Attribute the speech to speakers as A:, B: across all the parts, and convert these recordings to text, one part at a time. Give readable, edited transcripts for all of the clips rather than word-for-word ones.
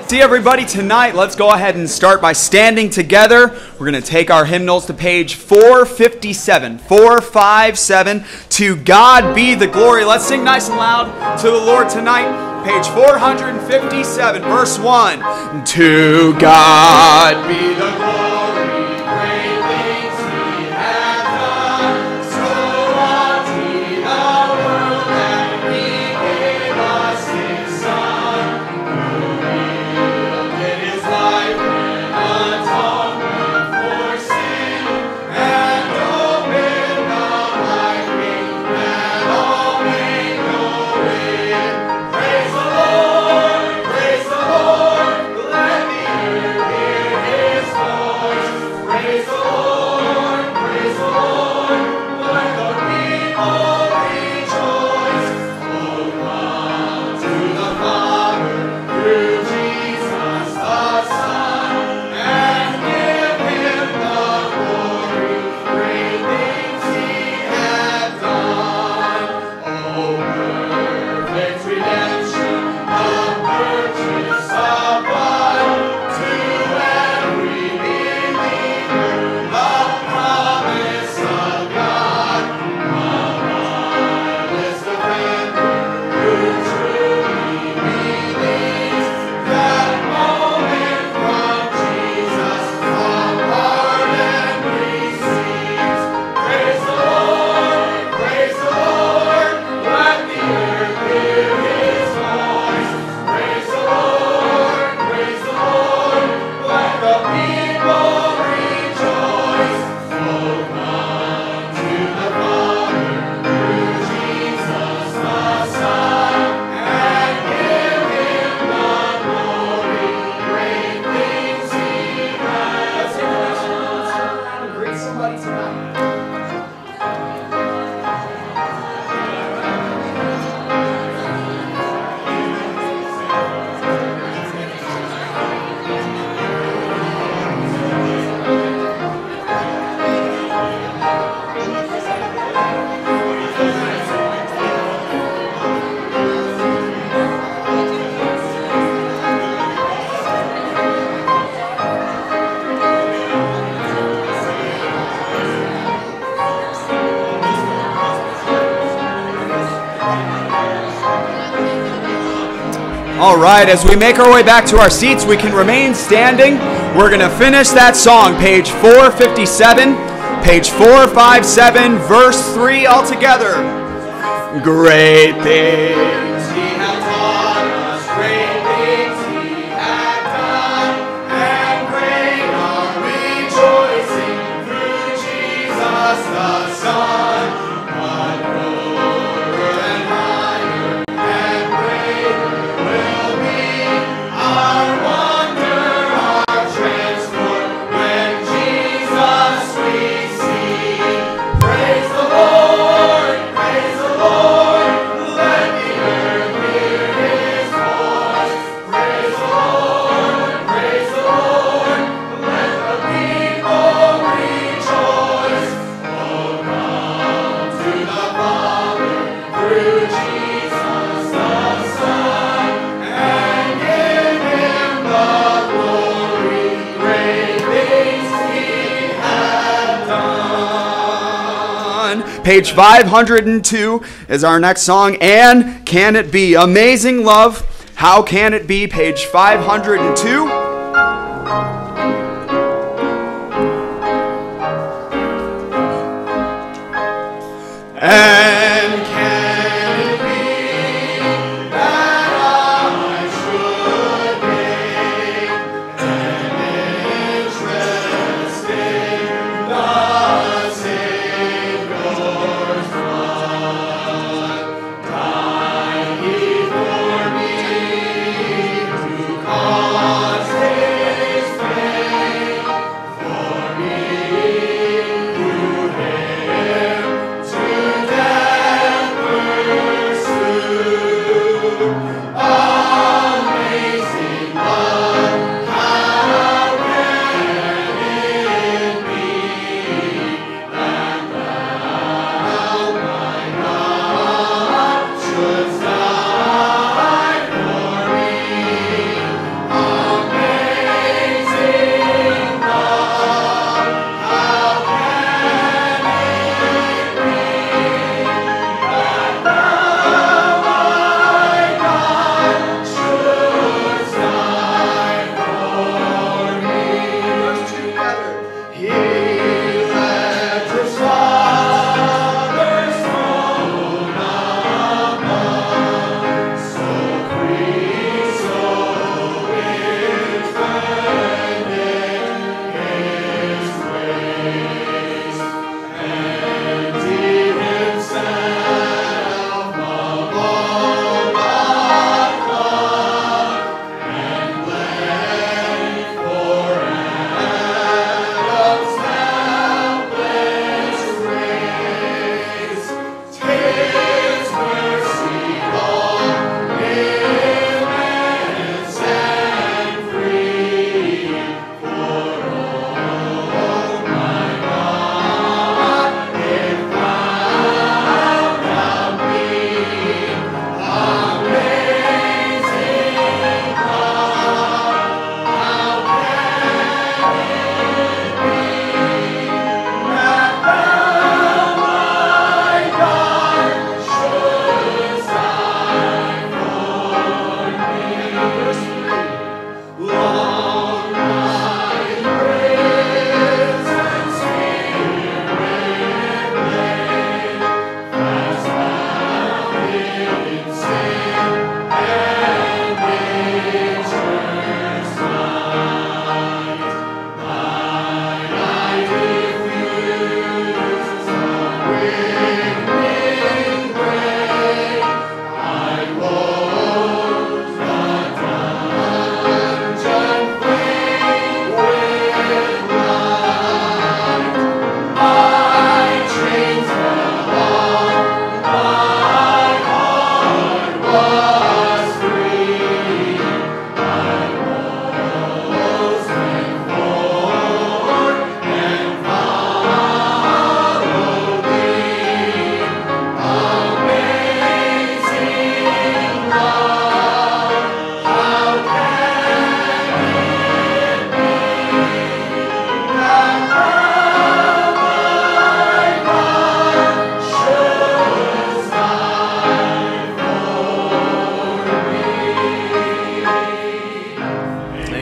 A: See everybody tonight. Let's go ahead and start by standing together. We're going to take our hymnals to page 457. 457. To God be the glory. Let's sing nice and loud to the Lord tonight. Page 457, verse 1. To God be the glory. All right, as we make our way back to our seats, we can remain standing. We're going to finish that song, page 457, page 457, verse 3 altogether. Great things He hath taught us, great things He hath done, and great our rejoicing through Jesus the Son. Page 502 is our next song, And Can It Be? Amazing Love, How Can It Be? Page 502. And can it be that I should gain an interest in the Savior's blood? Died He for me to cause His pain, for me who dare to death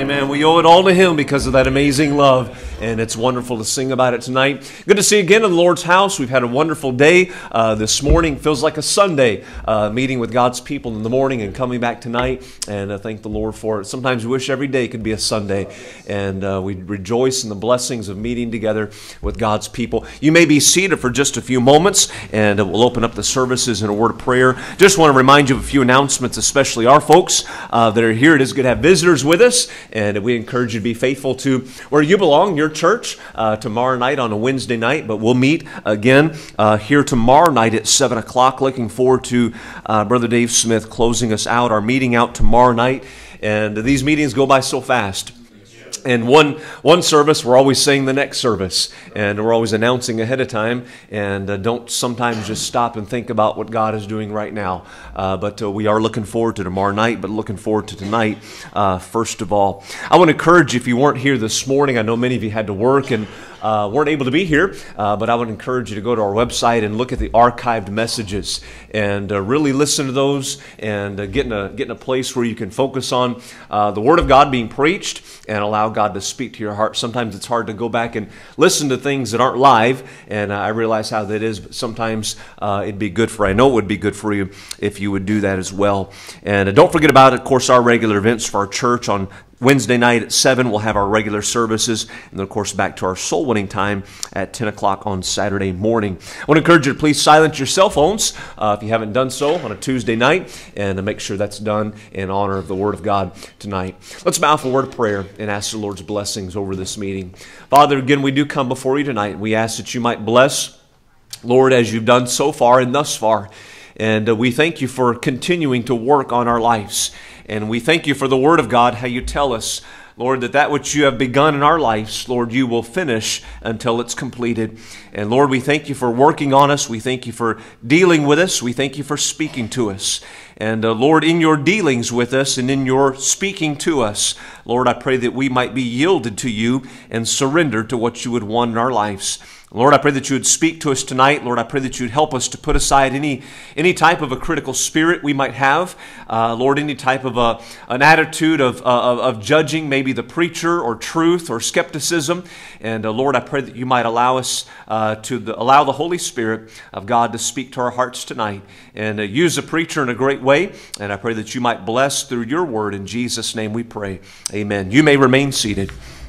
B: Amen. We owe it all to Him because of that amazing love. And it's wonderful to sing about it tonight. Good to see you again in the Lord's house. We've had a wonderful day this morning. Feels like a Sunday, meeting with God's people in the morning and coming back tonight. And thank the Lord for it. Sometimes we wish every day could be a Sunday. And we rejoice in the blessings of meeting together with God's people. You may be seated for just a few moments, and we'll open up the services in a word of prayer. Just want to remind you of a few announcements, especially our folks that are here. It is good to have visitors with us, and we encourage you to be faithful to where you belong, your church, tomorrow night on a Wednesday night. But we'll meet again here tomorrow night at 7 o'clock. Looking forward to Brother Dave Smith closing us out, our meeting out tomorrow night. And these meetings go by so fast. And one service, we're always saying the next service, and we're always announcing ahead of time, and don't sometimes just stop and think about what God is doing right now. But we are looking forward to tomorrow night, but looking forward to tonight first of all. I want to encourage you, if you weren't here this morning, I know many of you had to work and weren't able to be here, but I would encourage you to go to our website and look at the archived messages and really listen to those and get in a place where you can focus on the Word of God being preached and allow God to speak to your heart. Sometimes it's hard to go back and listen to things that aren't live, and I realize how that is, but sometimes it'd be good I know it would be good for you if you would do that as well. And don't forget about, of course, our regular events for our church on Wednesday night at 7, we'll have our regular services, and then, of course, back to our soul winning time at 10 o'clock on Saturday morning. I want to encourage you to please silence your cell phones if you haven't done so on a Tuesday night, and to make sure that's done in honor of the Word of God tonight. Let's bow for a word of prayer and ask the Lord's blessings over this meeting. Father, again, we do come before you tonight. We ask that you might bless, Lord, as you've done so far and thus far. And we thank you for continuing to work on our lives. And we thank you for the Word of God, how you tell us, Lord, that which you have begun in our lives, Lord, you will finish until it's completed. And Lord, we thank you for working on us. We thank you for dealing with us. We thank you for speaking to us. And Lord, in your dealings with us and in your speaking to us, Lord, I pray that we might be yielded to you and surrender to what you would want in our lives. Lord, I pray that you would speak to us tonight. Lord, I pray that you would help us to put aside any type of a critical spirit we might have. Lord, any type of an attitude of judging maybe the preacher or truth or skepticism. And Lord, I pray that you might allow us allow the Holy Spirit of God to speak to our hearts tonight and use the preacher in a great way. And I pray that you might bless through your word. In Jesus' name we pray. Amen. You may remain seated.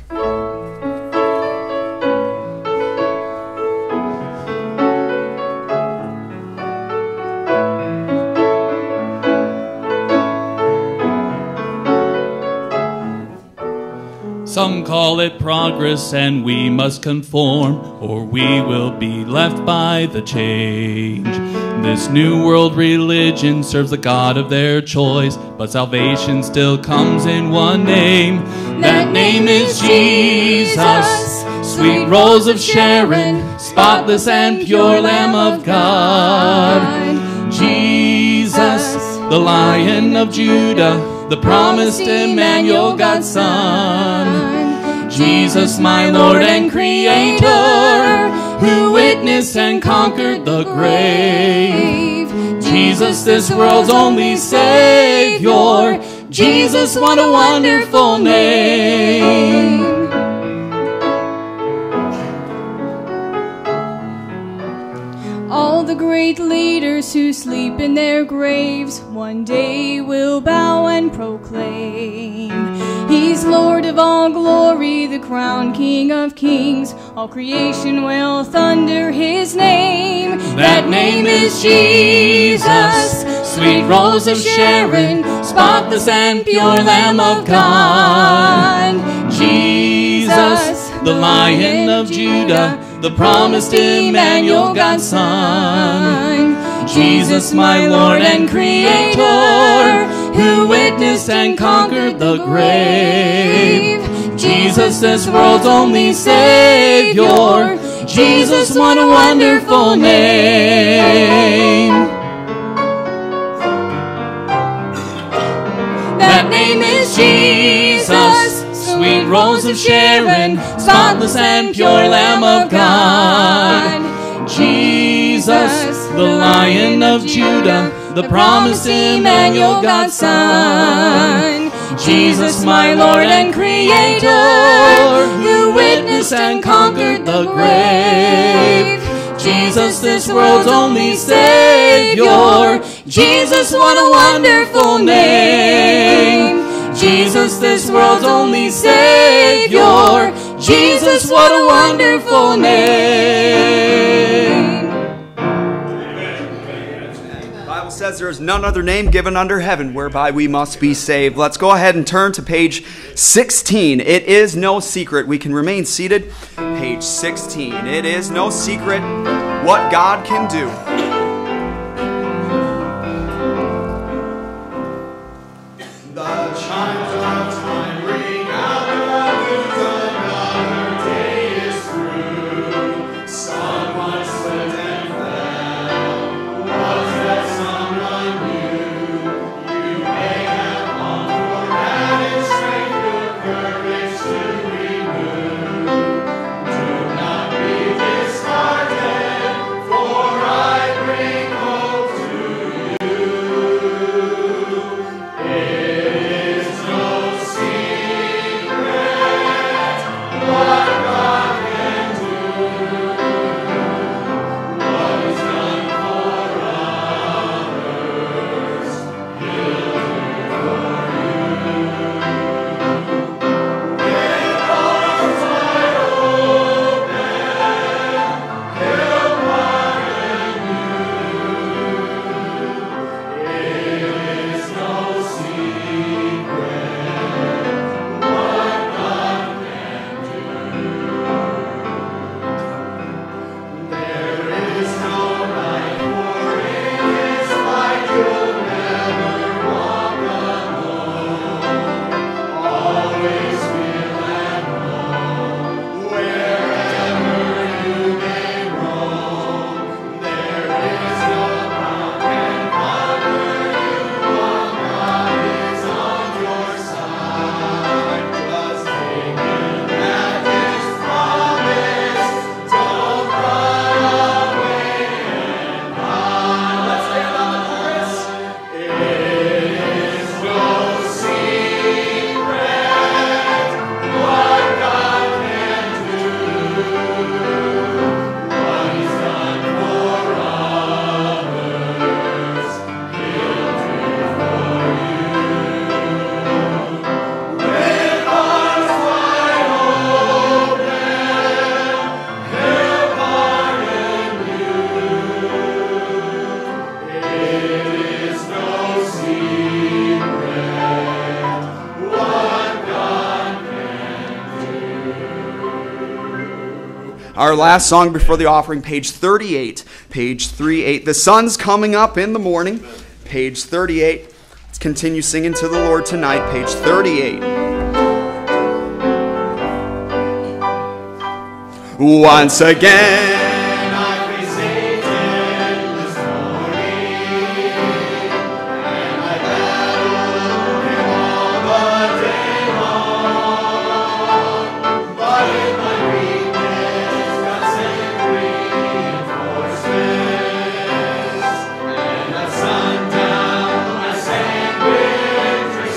C: Some call it progress and we must conform, or we will be left by the change. This new world religion serves the God of their choice, but salvation still comes in one name. That name is Jesus, sweet rose of Sharon, spotless and pure Lamb of God. Jesus, the Lion of Judah, the promised Emmanuel, God's Son. Jesus, my Lord and Creator, who witnessed and conquered the grave. Jesus, this world's only Savior. Jesus, what a wonderful name. All the great leaders who sleep in their graves one day will bow and proclaim, He's Lord of all glory, the crowned King of kings. All creation will thunder His name. That name is Jesus, sweet rose of Sharon, spotless and pure Lamb of God. Jesus, the Lion of Judah, the promised Emmanuel, God's Son. Jesus, my Lord and Creator, who witnessed and conquered the grave. Jesus, this world's only Savior. Jesus, what a wonderful name. That name is Jesus, sweet rose of Sharon, spotless and pure Lamb of God. Jesus, the Lion of Judah, the promised Emmanuel, God's Son.
D: Jesus, my Lord and Creator, who witnessed and conquered the grave. Jesus, this world's only Savior. Jesus, what a wonderful name. Jesus, this world's only Savior. Jesus, what a wonderful name.
A: The Bible says there is none other name given under heaven whereby we must be saved. Let's go ahead and turn to page 16. It is no secret. We can remain seated. Page 16. It is no secret what God can do. The chimes of time ring out, the news another day is through. Someone slipped and fell. Was that someone new? You may have longed for added strength, your courage to renew. Do not be disheartened, for I bring hope to you. It is no secret what God can do. What He's done for others, He'll do for you. With arms wide open, He'll pardon you. It is no secret what God can do. There is no right, for in His light you'll never walk alone. Always feel at home wherever you may roam. There is no power can conquer you while God is on your side. Just take Him at His promise. Don't run away and hide. Let's stand on the chorus. It is no secret what God can do. What He's done for others, He'll do for you. With arms wide open, He'll pardon you. It is no secret what God can do. Our last song before the offering, page 38. Page 38. The sun's coming up in the morning. Page 38. Let's continue singing to the Lord tonight. Page 38. Once again, I face Satan this morning, and I battle him all the day long. But in my weakness, God sent reinforcements, and at sundown I sang victory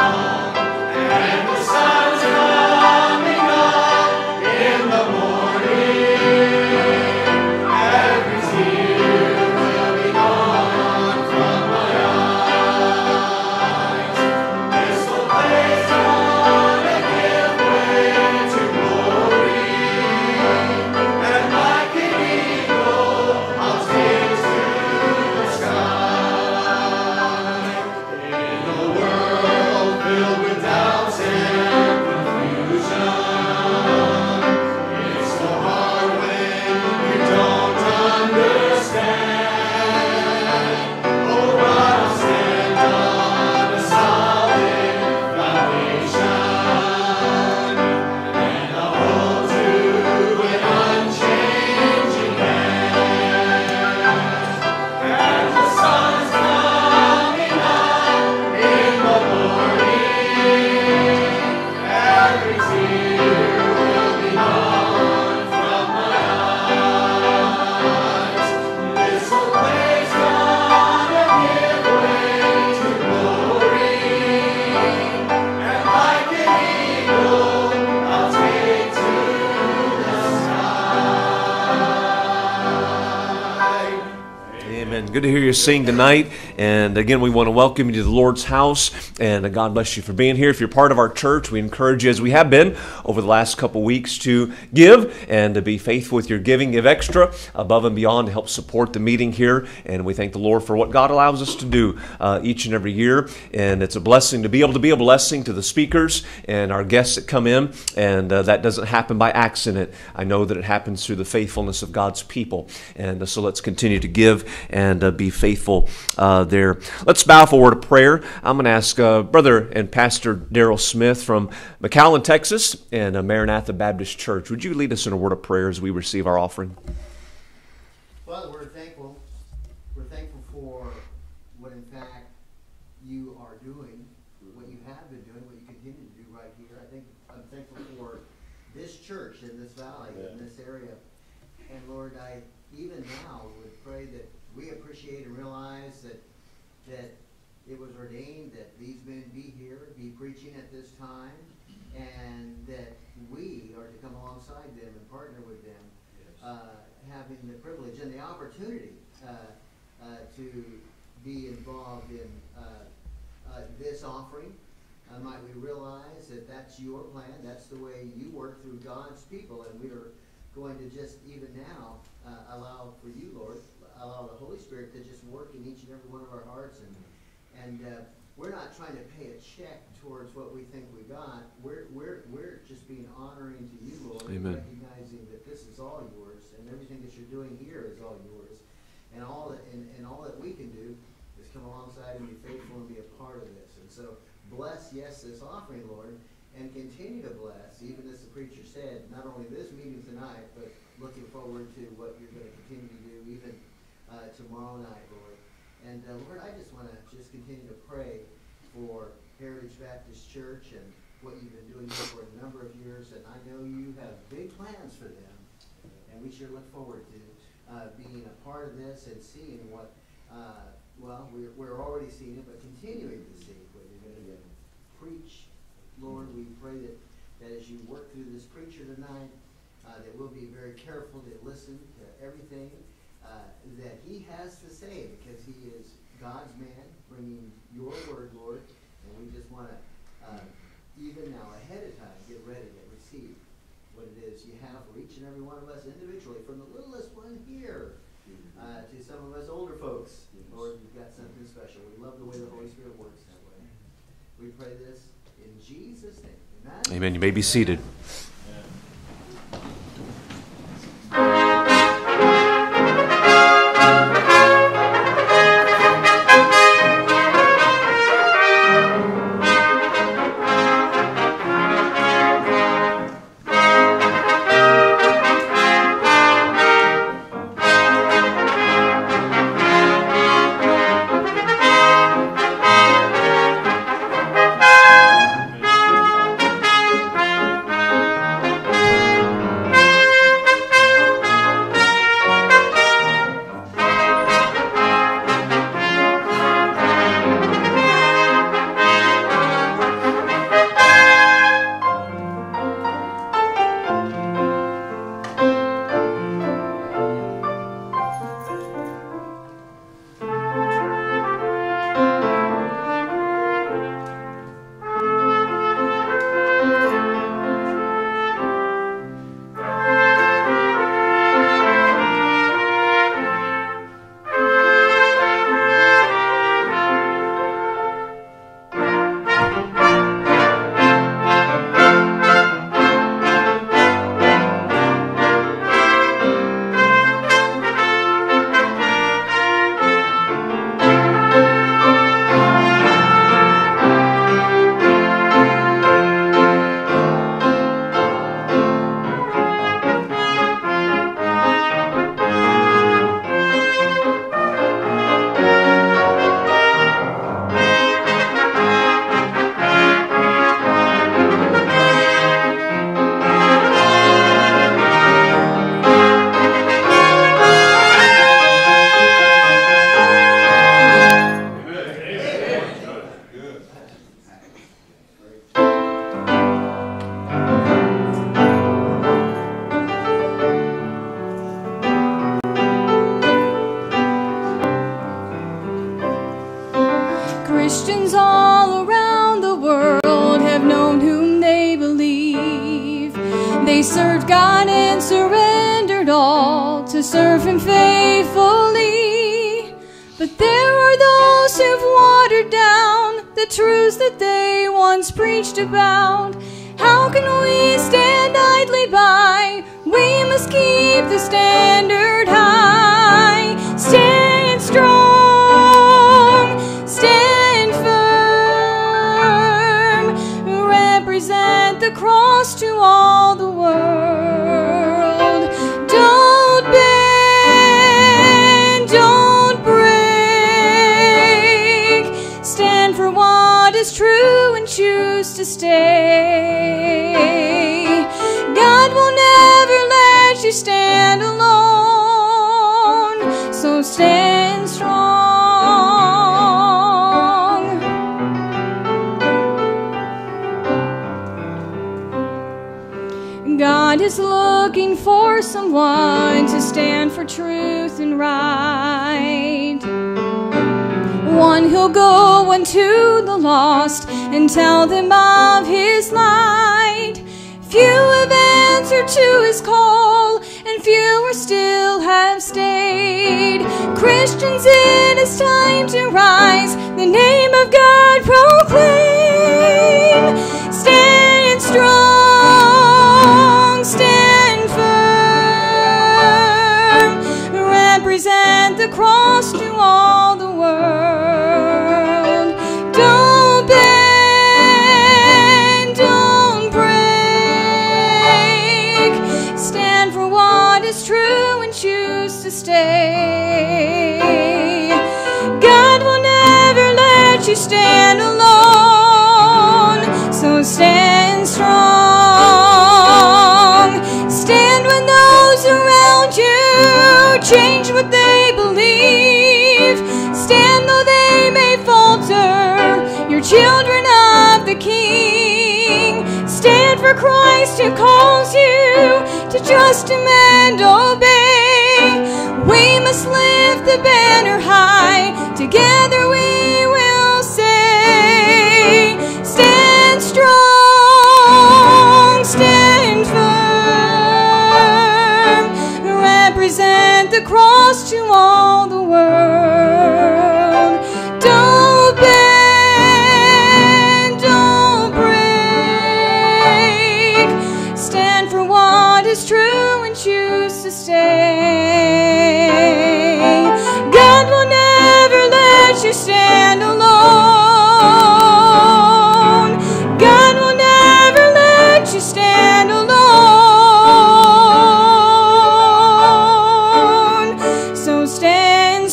A: song. And the sun's coming up in the morning.
B: Good to hear you sing tonight. And again, we want to welcome you to the Lord's house. And God bless you for being here. If you're part of our church, we encourage you, as we have been over the last couple weeks, to give and to be faithful with your giving. Give extra above and beyond to help support the meeting here. And we thank the Lord for what God allows us to do each and every year. And it's a blessing to be able to be a blessing to the speakers and our guests that come in. And that doesn't happen by accident. I know that it happens through the faithfulness of God's people. And so let's continue to give and be faithful there. Let's bow for a word of prayer. I'm going to ask Brother and Pastor Darrell Smith from McAllen, Texas, and Maranatha Baptist Church. Would you lead us in a word of prayer as we receive our offering?
E: Father, we're thankful. We're thankful for what, in fact, you are doing, what you have been doing, what you continue to do right here. I'm thankful for this church in this valley, in this area. And Lord, I even now would pray that we appreciate and realize that it was ordained that these men be here, be preaching at this time, and that we are to come alongside them and partner with them, having the privilege and the opportunity to be involved in this offering. Might we realize that that's your plan, that's the way you work through God's people, and we are going to just even now allow for you, Lord, allow the Holy Spirit to just work in each and every one of our hearts. And we're not trying to pay a check towards what we think we got. We're just being honoring to you, Lord,
B: Amen.
E: And recognizing that this is all yours, and everything that you're doing here is all yours. And all that we can do is come alongside and be faithful and be a part of this. And so bless, yes, this offering, Lord, and continue to bless, even as the preacher said, not only this meeting tonight, but looking forward to what you're going to continue to do even tomorrow night, Lord. And Lord, I just want to continue to pray for Heritage Baptist Church and what you've been doing here for a number of years. And I know you have big plans for them, and we sure look forward to being a part of this and seeing what, we're already seeing it, but continuing to see what you're going to preach. Lord, we pray that as you work through this preacher tonight, that we'll be very careful to listen to everything that he has to say, because he is God's man, bringing your word, Lord, and we just want to, even now, ahead of time, get ready to receive what it is you have for each and every one of us individually, from the littlest one here to some of us older folks. Lord, you've got something special. We love the way the Holy Spirit works that way. We pray this in Jesus' name. Amen.
B: Amen. You may be seated.
C: served God and surrendered all to serve Him faithfully. But there are those who've watered down the truths that they once preached about. How can we stand idly by? We must keep the standard high. Stand strong, stand firm, represent the cross to all the world. Don't bend, don't break. Stand for what is true and choose to stay. God will never let you stand alone, so stand strong. God is looking for someone to stand for truth and right. One who'll go unto the lost and tell them of His light. Few have answered to His call, and fewer still have stayed. Christians, it is time to rise, the name of God proclaim. Stand strong, stand firm, represent the cross to all the world. Don't bend, don't break. Stand for what is true and choose to stay. God will never let you stand alone, so stand strong. Stand when those around you change what they believe. Stand though they may falter, you're children of the King. Stand for Christ who calls you to trust Him and obey. We must lift the banner high, together we will say, stand strong, stand firm, represent the cross to all the world. Don't bend, don't break. Stand for what is true and choose to stay. God will never let you stand alone. God will never let you stand alone, so stand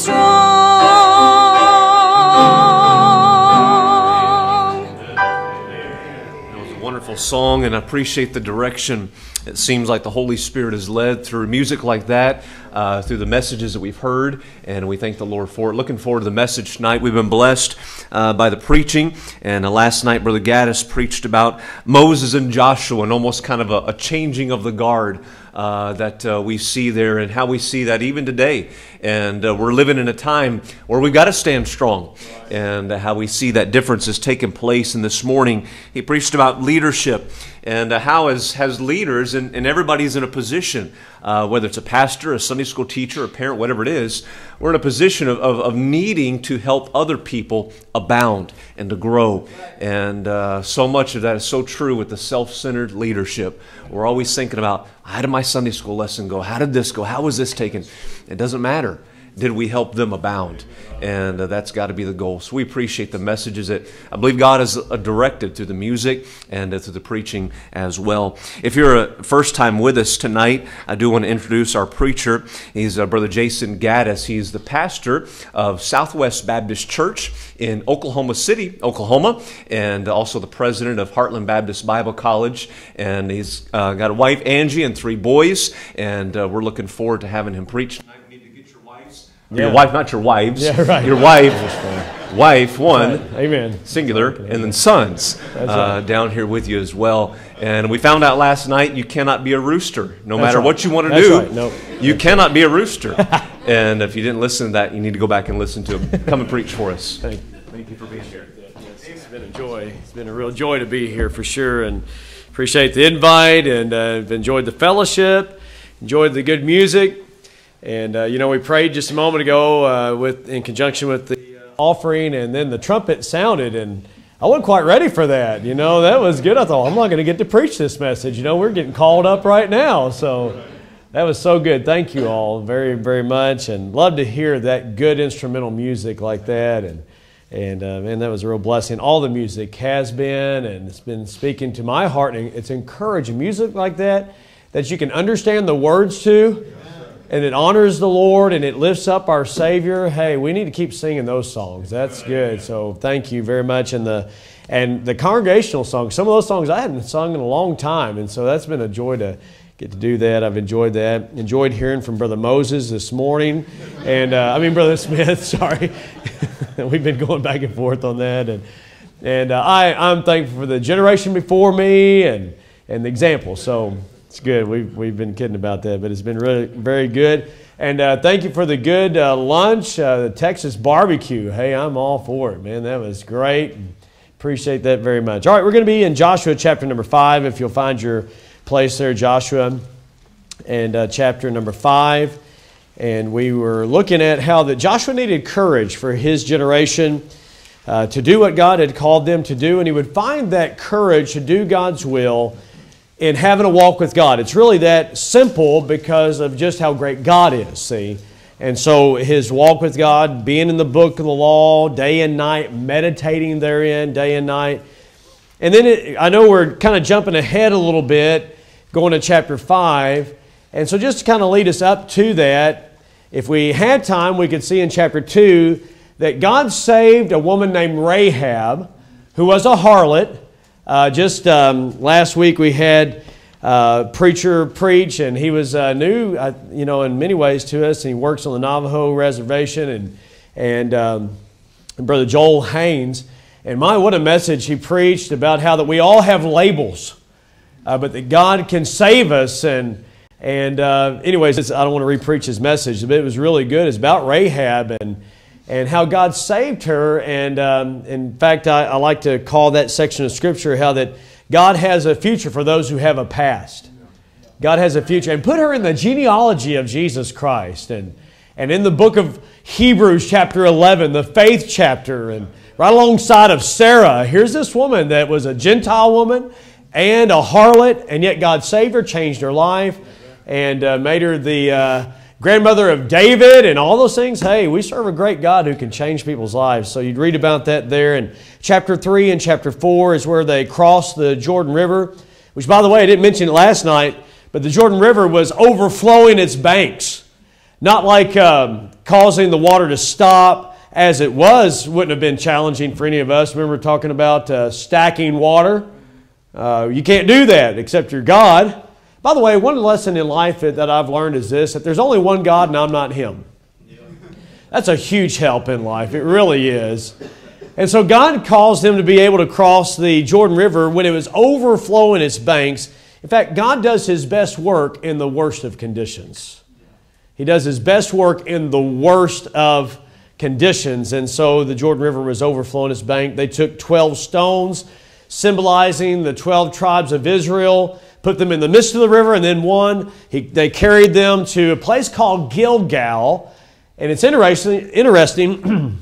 C: strong.
B: It was a wonderful song, and I appreciate the direction. It seems like the Holy Spirit is led through music like that, through the messages that we've heard, and we thank the Lord for it. Looking forward to the message tonight. We've been blessed by the preaching, and last night Brother Gaddis preached about Moses and Joshua, and almost kind of a changing of the guard that we see there, and how we see that even today. And we're living in a time where we've got to stand strong, and how we see that difference is taking place. And this morning he preached about leadership, and how as leaders, and everybody's in a position, whether it's a pastor, a Sunday school teacher, a parent, whatever it is, we're in a position of needing to help other people abound and to grow. And so much of that is so true with the self-centered leadership. We're always thinking about, how did my Sunday school lesson go? How did this go? How was this taken? It doesn't matter. Did we help them abound? And that's got to be the goal. So we appreciate the messages that I believe God has directed through the music and through the preaching as well. If you're a first time with us tonight, I do want to introduce our preacher. He's Brother Jason Gaddis. He's the pastor of Southwest Baptist Church in Oklahoma City, Oklahoma, and also the president of Heartland Baptist Bible College. And he's got a wife, Angie, and 3 boys. And we're looking forward to having him preach tonight.
F: Yeah.
B: Your wife, not your wives.
F: Yeah, right.
B: Your wife, one,
F: right. Amen.
B: Singular, and then sons down here with you as well. And we found out last night you cannot be a rooster. No matter what you want to do,
F: nope.
B: You cannot be a rooster. And if you didn't listen to that, you need to go back and listen to him. Come and preach for us.
F: Thank
B: you for being here.
F: Yes, it's been
G: joy. It's been a real joy to be here for sure, and appreciate the invite, and I've enjoyed the fellowship, enjoyed the good music, and we prayed just a moment ago in conjunction with the offering, and then the trumpet sounded, and I wasn't quite ready for that. That was good. I thought, I'm not going to get to preach this message. We're getting called up right now, so that was so good. Thank you all very, very much, and love to hear that good instrumental music like that, and man, that was a real blessing. All the music has been, and it's been speaking to my heart, and it's encouraging music like that you can understand the words to, and it honors the Lord, and it lifts up our Savior. Hey, we need to keep singing those songs. That's good. So thank you very much. And the congregational songs, some of those songs I hadn't sung in a long time, and so that's been a joy to get to do that. I've enjoyed that. Enjoyed hearing from Brother Moses this morning, and Brother Smith. Sorry, we've been going back and forth on that, and I'm thankful for the generation before me and the example. So it's good. We've been kidding about that, but it's been really very good. And thank you for the good lunch, the Texas barbecue. Hey, I'm all for it, man. That was great. Appreciate that very much. All right, we're going to be in Joshua chapter number 5. If you'll find your place there, Joshua, and chapter number 5. And we were looking at how that Joshua needed courage for his generation to do what God had called them to do, and he would find that courage to do God's will in having a walk with God. It's really that simple because of just how great God is, see? And so his walk with God, being in the book of the law, day and night, meditating therein, day and night. And then I know we're kind of jumping ahead a little bit, going to chapter 5. And so just to kind of lead us up to that, if we had time, we could see in chapter 2 that God saved a woman named Rahab, who was a harlot. Last week we had a preacher preach, and he was new, in many ways to us, and he works on the Navajo reservation, and Brother Joel Haynes. And what a message he preached about how that we all have labels, but that God can save us. Anyways, I don't want to re-preach his message, but it was really good. It's about Rahab and how God saved her. And in fact, I like to call that section of Scripture how that God has a future for those who have a past. God has a future. And put her in the genealogy of Jesus Christ. And in the book of Hebrews chapter 11, the faith chapter, and right alongside of Sarah, here's this woman that was a Gentile woman and a harlot, and yet God saved her, changed her life, and made her the grandmother of David and all those things. Hey, we serve a great God who can change people's lives. So you'd read about that there. And chapter 3 and chapter 4 is where they crossed the Jordan River, which, by the way, I didn't mention it last night, but the Jordan River was overflowing its banks. Not like causing the water to stop, as it wouldn't have been challenging for any of us. Remember talking about stacking water? You can't do that except you're God. By the way, one lesson in life that I've learned is this, that there's only one God and I'm not Him. That's a huge help in life. It really is. And so God caused them to be able to cross the Jordan River when it was overflowing its banks. In fact, God does His best work in the worst of conditions. He does His best work in the worst of conditions. And so the Jordan River was overflowing its bank. They took 12 stones, symbolizing the 12 tribes of Israel, put them in the midst of the river, and then they carried them to a place called Gilgal. And it's interesting,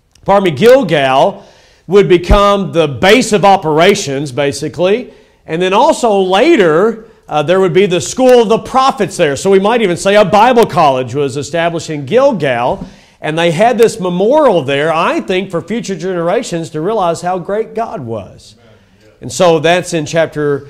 G: Gilgal would become the base of operations, basically. And then also later, there would be the school of the prophets there. So we might even say a Bible college was established in Gilgal. And they had this memorial there, I think, for future generations to realize how great God was. And so that's in chapter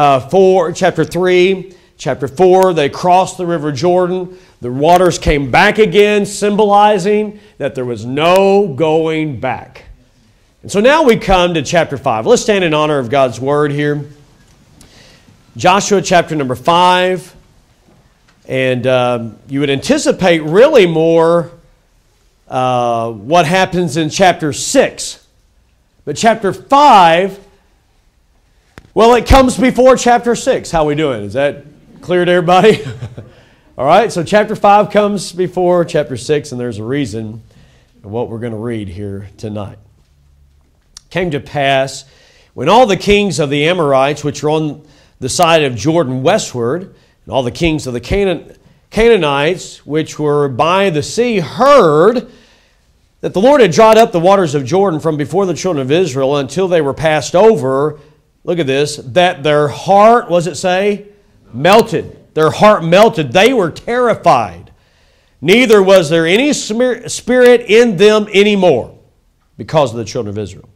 G: 3, chapter 4, they crossed the River Jordan. The waters came back again, symbolizing that there was no going back. And so now we come to chapter 5. Let's stand in honor of God's Word here. Joshua chapter number 5. And you would anticipate really more what happens in chapter 6. But chapter 5... well, it comes before chapter 6. How are we doing? Is that clear to everybody? All right, so chapter 5 comes before chapter 6, and there's a reason of what we're going to read here tonight. came to pass, when all the kings of the Amorites, which were on the side of Jordan westward, and all the kings of the Canaanites, which were by the sea, heard that the Lord had dried up the waters of Jordan from before the children of Israel until they were passed over. Look at this, that their heart, what does it say? Melted. Their heart melted. They were terrified. Neither was there any spirit in them anymore because of the children of Israel.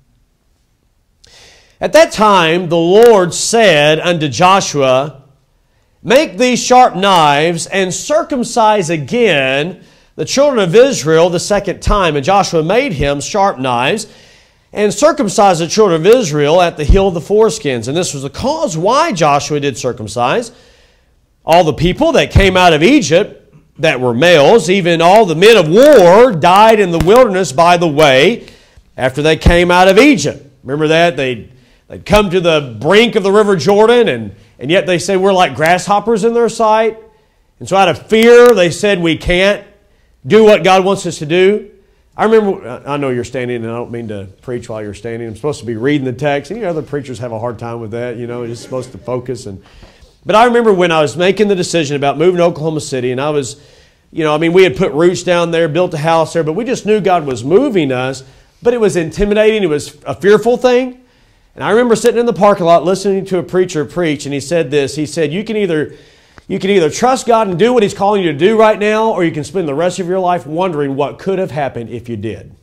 G: At that time, the Lord said unto Joshua, make these sharp knives and circumcise again the children of Israel the second time. And Joshua made him sharp knives and circumcised the children of Israel at the hill of the foreskins. And this was the cause why Joshua did circumcise all the people that came out of Egypt that were males, even all the men of war died in the wilderness by the way after they came out of Egypt. Remember that? They'd come to the brink of the river Jordan, and yet they say we're like grasshoppers in their sight. And so out of fear, they said we can't do what God wants us to do. I remember, I know you're standing, and I don't mean to preach while you're standing. I'm supposed to be reading the text. And other preachers have a hard time with that. You're just supposed to focus. But I remember when I was making the decision about moving to Oklahoma City, and I was, we had put roots down there, built a house there, but we just knew God was moving us. But it was intimidating. It was a fearful thing. And I remember sitting in the parking lot listening to a preacher preach, and he said this. He said, you can either trust God and do what He's calling you to do right now, or you can spend the rest of your life wondering what could have happened if you did.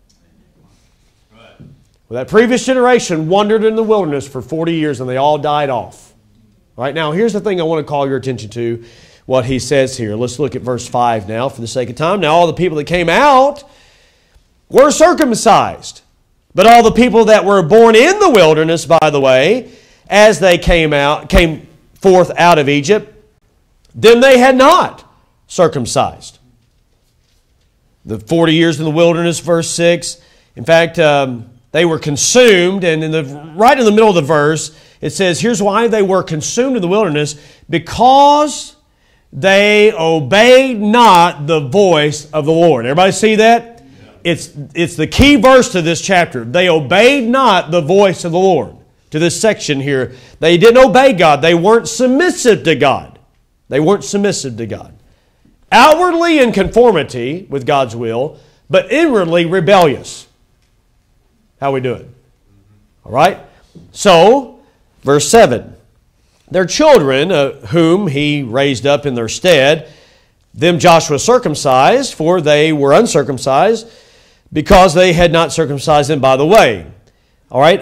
G: Yeah. Right. Well, that previous generation wandered in the wilderness for 40 years, and they all died off. Right now, here's the thing I want to call your attention to, what he says here. Let's look at verse 5 now for the sake of time. Now all the people that came out were circumcised. But all the people that were born in the wilderness, by the way, as they came forth out of Egypt, them they had not circumcised. The 40 years in the wilderness, verse 6. In fact, they were consumed, and right in the middle of the verse, it says, here's why they were consumed in the wilderness, because they obeyed not the voice of the Lord. Everybody see that? It's the key verse to this chapter. They obeyed not the voice of the Lord. To this section here, they didn't obey God. They weren't submissive to God. They weren't submissive to God. Outwardly in conformity with God's will, but inwardly rebellious. How we do it? All right? So, verse 7. Their children, whom he raised up in their stead, them Joshua circumcised, for they were uncircumcised, because they had not circumcised them by the way. All right?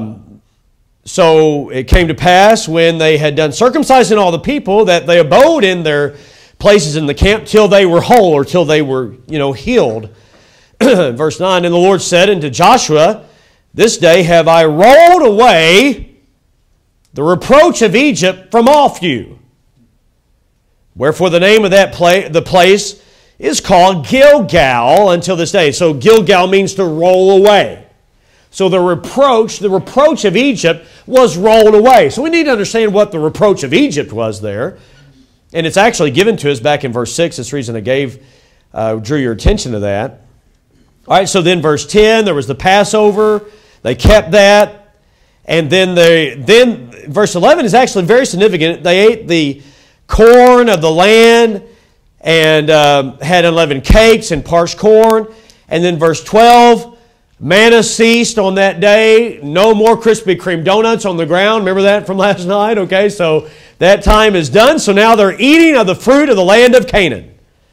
G: So it came to pass when they had done circumcising all the people that they abode in their places in the camp till they were whole, or till they were, healed. Verse 9, and the Lord said unto Joshua, this day have I rolled away the reproach of Egypt from off you. Wherefore the name of the place is called Gilgal until this day. So Gilgal means to roll away. So the reproach of Egypt was rolled away. So we need to understand what the reproach of Egypt was there. And it's actually given to us back in verse 6. That's the reason I drew your attention to that. All right, so then verse 10, there was the Passover. They kept that. And then verse 11 is actually very significant. They ate the corn of the land and had unleavened cakes and parched corn. And then verse 12, manna ceased on that day. No more Krispy Kreme donuts on the ground. Remember that from last night? Okay, so that time is done. So now they're eating of the fruit of the land of Canaan.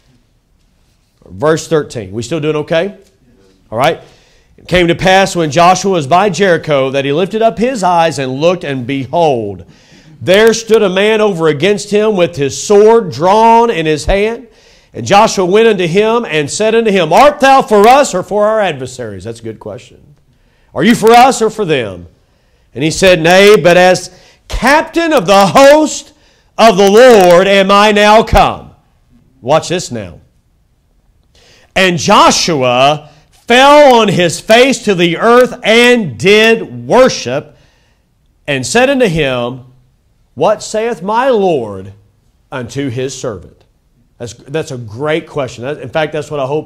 G: Verse 13. We still doing okay? All right. It came to pass when Joshua was by Jericho that he lifted up his eyes and looked, and behold, there stood a man over against him with his sword drawn in his hand. And Joshua went unto him and said unto him, art thou for us or for our adversaries? That's a good question. Are you for us or for them? And he said, nay, but as captain of the host of the Lord am I now come. Watch this now. And Joshua fell on his face to the earth and did worship, and said unto him, what saith my Lord unto his servant? That's a great question. In fact, that's what I hope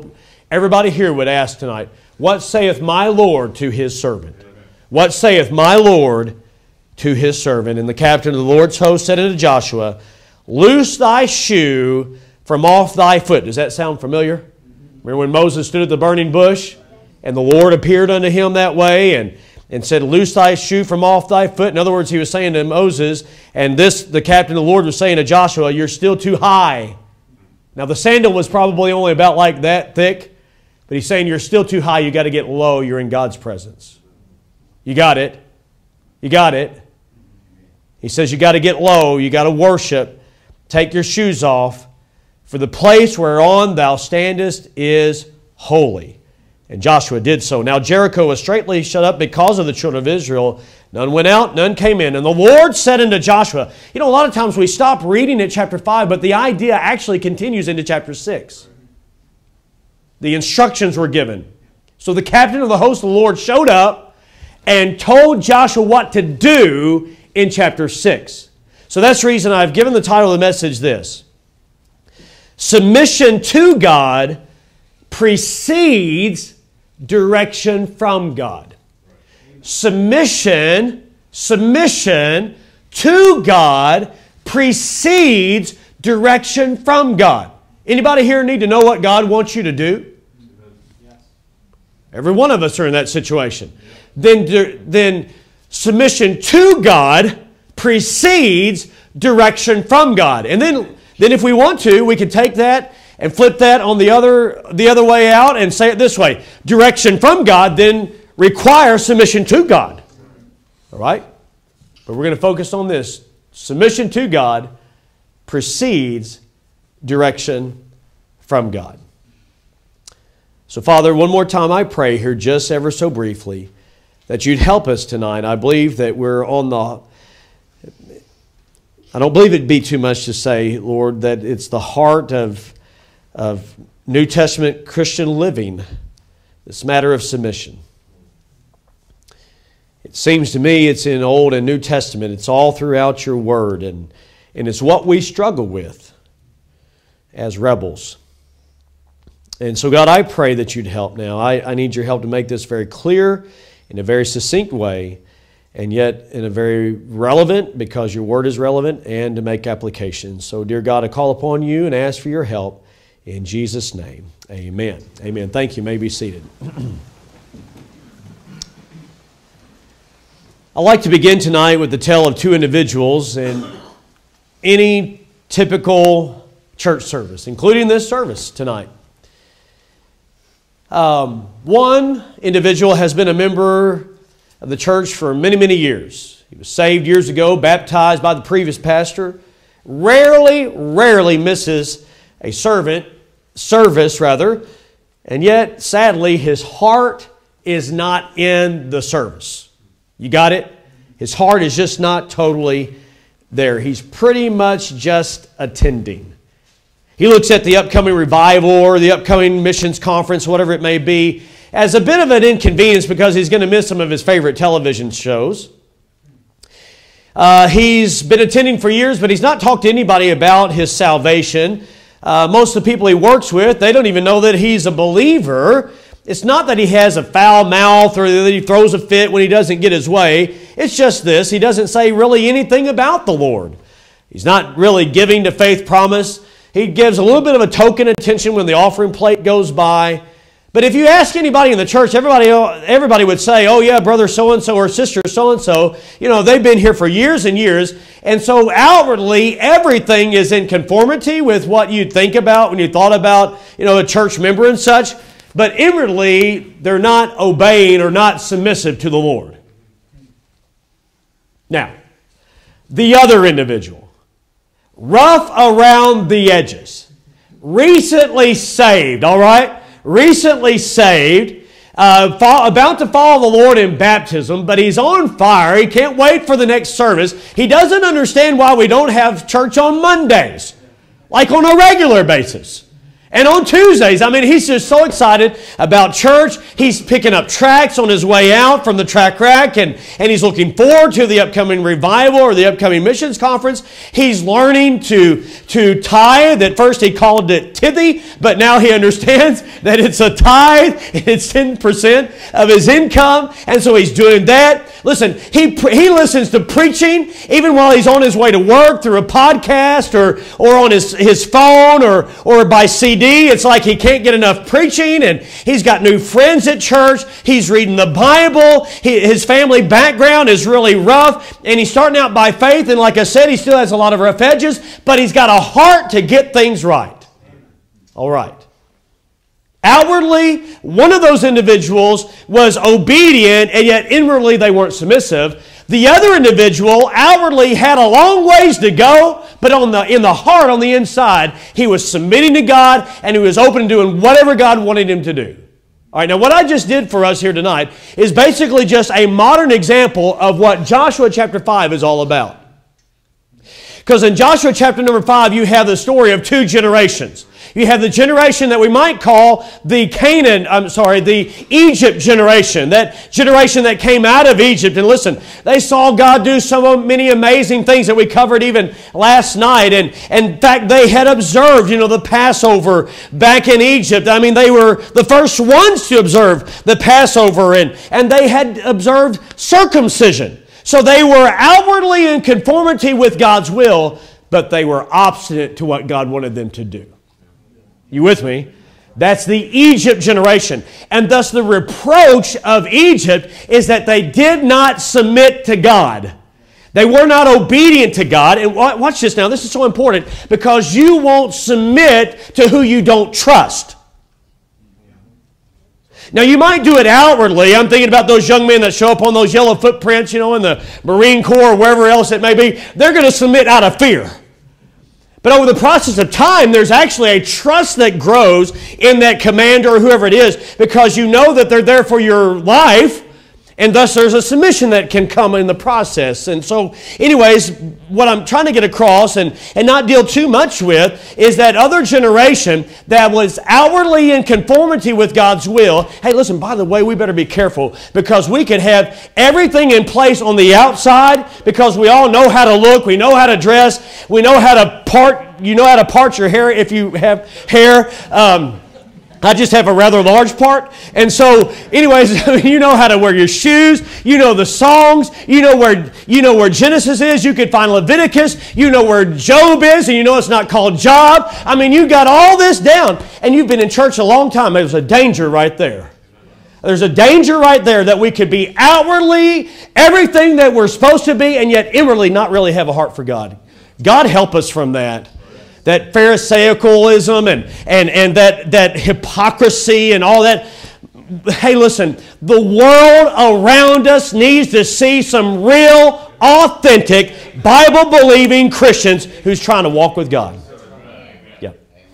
G: Everybody here would ask tonight, what saith my Lord to his servant? What saith my Lord to his servant? And the captain of the Lord's host said unto Joshua, loose thy shoe from off thy foot. Does that sound familiar? Remember when Moses stood at the burning bush and the Lord appeared unto him that way and said, loose thy shoe from off thy foot? In other words, he was saying to Moses, and the captain of the Lord was saying to Joshua, you're still too high. Now the sandal was probably only about like that thick, but he's saying you're still too high. You got to get low. You're in God's presence. You got it. You got it. He says you got to get low. You got to worship. Take your shoes off, for the place whereon thou standest is holy. And Joshua did so. Now Jericho was straitly shut up because of the children of Israel. None went out, none came in. And the Lord said unto Joshua, a lot of times we stop reading at chapter 5, but the idea actually continues into chapter 6. The instructions were given. So the captain of the host of the Lord showed up and told Joshua what to do in chapter 6. So that's the reason I've given the title of the message this. Submission to God precedes direction from God. Submission to God precedes direction from God. Anybody here need to know what God wants you to do? Every one of us are in that situation. Then submission to God precedes direction from God. And then if we want to, we can take that and flip that on the other way out and say it this way. Direction from God then requires submission to God. All right? But we're going to focus on this. Submission to God precedes direction from God. So, Father, one more time I pray here just ever so briefly that you'd help us tonight. I believe that we're on the... I don't believe it'd be too much to say, Lord, that it's the heart of New Testament Christian living, this matter of submission. It seems to me it's in Old and New Testament. It's all throughout your word, and it's what we struggle with as rebels. And so, God, I pray that you'd help now. I need your help to make this very clear in a very succinct way, and yet in a very relevant, because your word is relevant, and to make applications. So, dear God, I call upon you and ask for your help. In Jesus' name, amen. Amen. Thank you. You may be seated. I'd like to begin tonight with the tale of two individuals in any typical church service, including this service tonight. One individual has been a member of the church for many, many years. He was saved years ago, baptized by the previous pastor, rarely misses a service, and yet, sadly, his heart is not in the service. You got it? His heart is just not totally there. He's pretty much just attending. He looks at the upcoming revival or the upcoming missions conference, whatever it may be, as a bit of an inconvenience because he's going to miss some of his favorite television shows. He's been attending for years, but he's not talked to anybody about his salvation. Most of the people he works with, they don't even know that he's a believer. It's not that he has a foul mouth or that he throws a fit when he doesn't get his way. It's just this. He doesn't say really anything about the Lord. He's not really giving to Faith Promise. He gives a little bit of a token attention when the offering plate goes by. But if you ask anybody in the church, everybody would say, oh yeah, brother so-and-so or sister so-and-so, they've been here for years and years. And so outwardly, everything is in conformity with what you'd think about when you thought about, a church member and such. But inwardly, they're not obeying or not submissive to the Lord. Now, the other individual, rough around the edges, recently saved, all right? Recently saved, about to follow the Lord in baptism, but he's on fire. He can't wait for the next service. He doesn't understand why we don't have church on Mondays, like on a regular basis. And on Tuesdays, I mean, he's just so excited about church. He's picking up tracts on his way out from the track rack, and he's looking forward to the upcoming revival or the upcoming missions conference. He's learning to tithe. At first he called it tithe, but now he understands that it's a tithe. It's 10% of his income, and so he's doing that. Listen, he listens to preaching even while he's on his way to work through a podcast or on his phone or by CD. It's like he can't get enough preaching, and he's got new friends at church. He's reading the Bible. His family background is really rough, and he's starting out by faith, and like I said, he still has a lot of rough edges, but he's got a heart to get things right. All right. Outwardly, one of those individuals was obedient, and yet inwardly they weren't submissive. The other individual outwardly had a long ways to go, but in the heart, on the inside, he was submitting to God, and he was open to doing whatever God wanted him to do. All right, now what I just did for us here tonight is basically just a modern example of what Joshua chapter 5 is all about. Because in Joshua chapter number 5, you have the story of two generations. You have the generation that we might call the Egypt generation. That generation that came out of Egypt. And listen, they saw God do many amazing things that we covered even last night. And in fact, they had observed, the Passover back in Egypt. I mean, they were the first ones to observe the Passover. And they had observed circumcision. So they were outwardly in conformity with God's will, but they were obstinate to what God wanted them to do. You with me? That's the Egypt generation. And thus the reproach of Egypt is that they did not submit to God. They were not obedient to God. And watch this now. This is so important because you won't submit to who you don't trust. Now, you might do it outwardly. I'm thinking about those young men that show up on those yellow footprints, in the Marine Corps or wherever else it may be. They're going to submit out of fear. But over the process of time, there's actually a trust that grows in that commander or whoever it is because you know that they're there for your life, and thus there's a submission that can come in the process. And so, anyways, what I'm trying to get across and not deal too much with is that other generation that was outwardly in conformity with God's will. Hey, listen, by the way, we better be careful because we could have everything in place on the outside because we all know how to look, we know how to dress, we know how to part your hair if you have hair. I just have a rather large part. And so, anyways, you know how to wear your shoes. You know the songs. You know where Genesis is. You could find Leviticus. You know where Job is, and you know it's not called Job. I mean, you got all this down, and you've been in church a long time. There's a danger right there. There's a danger right there that we could be outwardly everything that we're supposed to be, and yet inwardly not really have a heart for God. God help us from that. That Pharisaicalism and that hypocrisy and all that. Hey, listen, the world around us needs to see some real, authentic, Bible-believing Christians who's trying to walk with God. Yeah.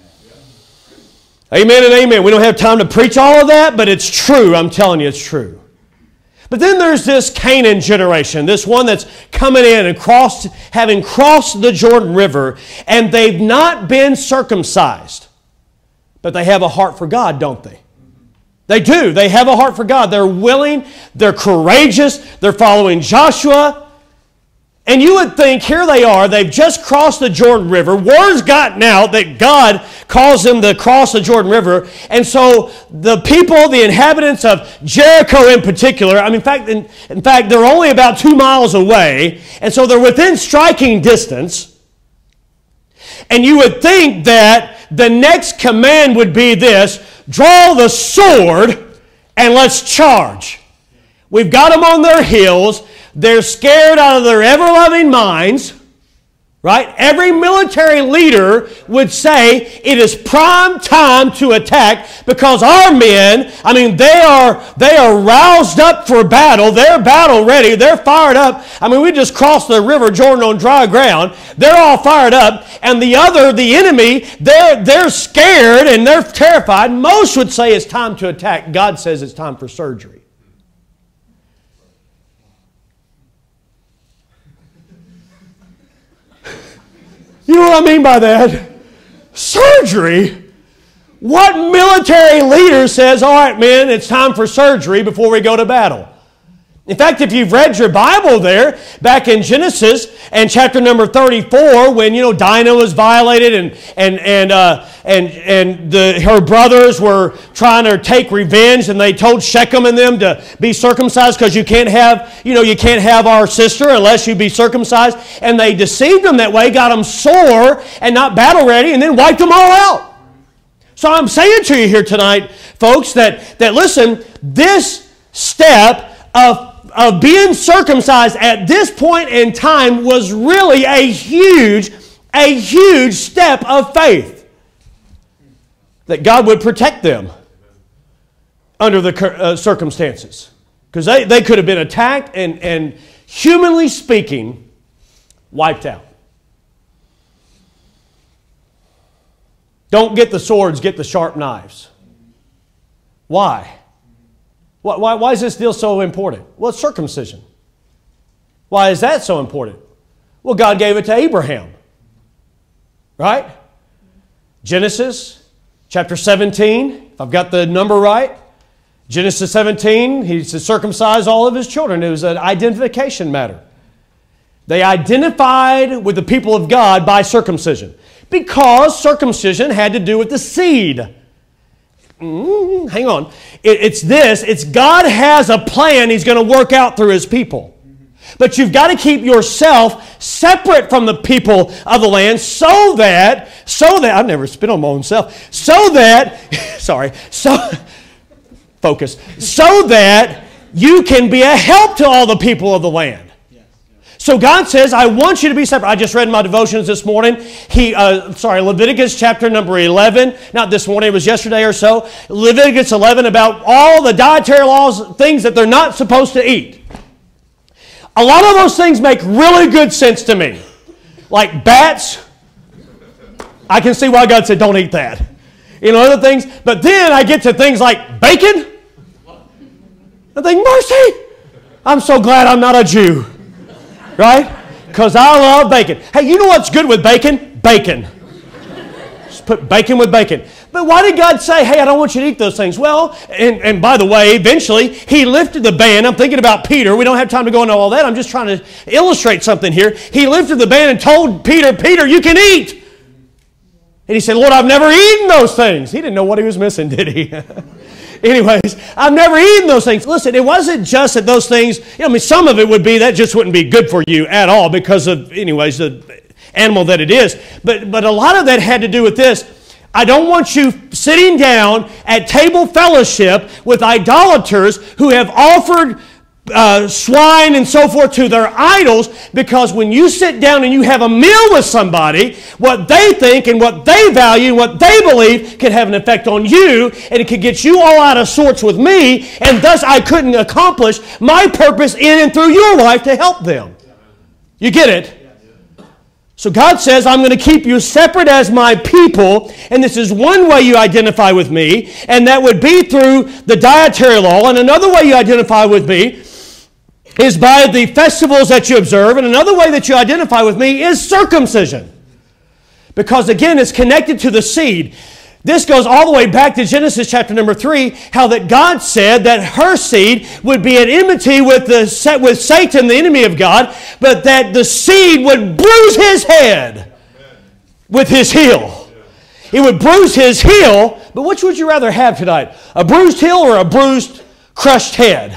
G: Amen and amen. We don't have time to preach all of that, but it's true. I'm telling you, it's true. But then there's this Canaan generation, this one that's coming in and having crossed the Jordan River, and they've not been circumcised. But they have a heart for God, don't they? They do. They have a heart for God. They're willing. They're courageous. They're following Joshua. And you would think, here they are, they've just crossed the Jordan River. Word's gotten out that God calls them to cross the Jordan River. And so the people, the inhabitants of Jericho in particular, in fact, they're only about 2 miles away. And so they're within striking distance. And you would think that the next command would be this: draw the sword and let's charge. We've got them on their heels. They're scared out of their ever-loving minds, right? Every military leader would say it is prime time to attack because our men, they are roused up for battle. They're battle ready. They're fired up. We just crossed the River Jordan on dry ground. They're all fired up. And the enemy, they're scared and they're terrified. Most would say it's time to attack. God says it's time for surgery. You know what I mean by that? Surgery?
H: What military leader says, all right, men, it's time for surgery before we go to battle? In fact, if you've read your Bible there, back in Genesis and chapter number 34, when, Dinah was violated and her brothers were trying to take revenge, and they told Shechem and them to be circumcised because you can't have our sister unless you be circumcised. And they deceived them that way, got them sore and not battle ready, and then wiped them all out. So I'm saying to you here tonight, folks, that listen, this step of being circumcised at this point in time was really a huge step of faith. That God would protect them under the circumstances. Because they could have been attacked and humanly speaking, wiped out. Don't get the swords, get the sharp knives. Why? Why is this deal so important? Well, it's circumcision. Why is that so important? Well, God gave it to Abraham. Right? Genesis chapter 17, if I've got the number right. Genesis 17, he said circumcise all of his children. It was an identification matter. They identified with the people of God by circumcision. Because circumcision had to do with the seed. Hang on. It's God has a plan He's going to work out through His people. But you've got to keep yourself separate from the people of the land so that I've never spit on my own self, focus, so that you can be a help to all the people of the land. So God says, I want you to be separate. I just read in my devotions this morning, Leviticus chapter number 11. Not this morning, it was yesterday or so. Leviticus 11 about all the dietary laws, things that they're not supposed to eat. A lot of those things make really good sense to me. Like bats. I can see why God said, don't eat that. Other things. But then I get to things like bacon. I think, mercy. I'm so glad I'm not a Jew. Right? Because I love bacon. Hey, you know what's good with bacon? Bacon. Just put bacon with bacon. But why did God say, hey, I don't want you to eat those things? Well, and by the way, eventually, He lifted the ban. I'm thinking about Peter. We don't have time to go into all that. I'm just trying to illustrate something here. He lifted the ban and told Peter, Peter, you can eat. And he said, Lord, I've never eaten those things. He didn't know what he was missing, did he? Anyways, I've never eaten those things. Listen, it wasn't just that those things, some of it would be, that just wouldn't be good for you at all because of, the animal that it is. But a lot of that had to do with this. I don't want you sitting down at table fellowship with idolaters who have offered swine and so forth to their idols, because when you sit down and you have a meal with somebody, what they think and what they value and what they believe can have an effect on you, and it could get you all out of sorts with me, and thus I couldn't accomplish my purpose in and through your life to help them. You get it? So God says, I'm going to keep you separate as my people, and this is one way you identify with me, and that would be through the dietary law, and another way you identify with me is by the festivals that you observe, and another way that you identify with me is circumcision. Because again, it's connected to the seed. This goes all the way back to Genesis chapter number 3, how that God said that her seed would be at enmity with Satan, the enemy of God, but that the seed would bruise his head with his heel. It would bruise his heel, but which would you rather have tonight? A bruised heel or a bruised, crushed head?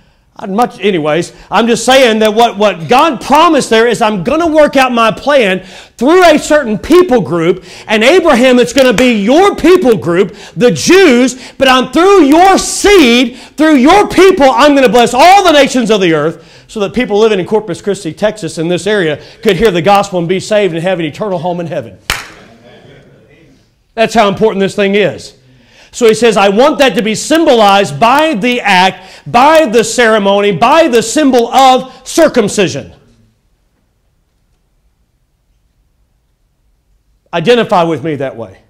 H: Anyways, I'm just saying that what God promised there is I'm going to work out my plan through a certain people group, and Abraham, it's going to be your people group, the Jews, but through your seed, through your people, I'm going to bless all the nations of the earth so that people living in Corpus Christi, Texas, in this area could hear the gospel and be saved and have an eternal home in heaven. That's how important this thing is. So he says, I want that to be symbolized by the act, by the ceremony, by the symbol of circumcision. Identify with me that way.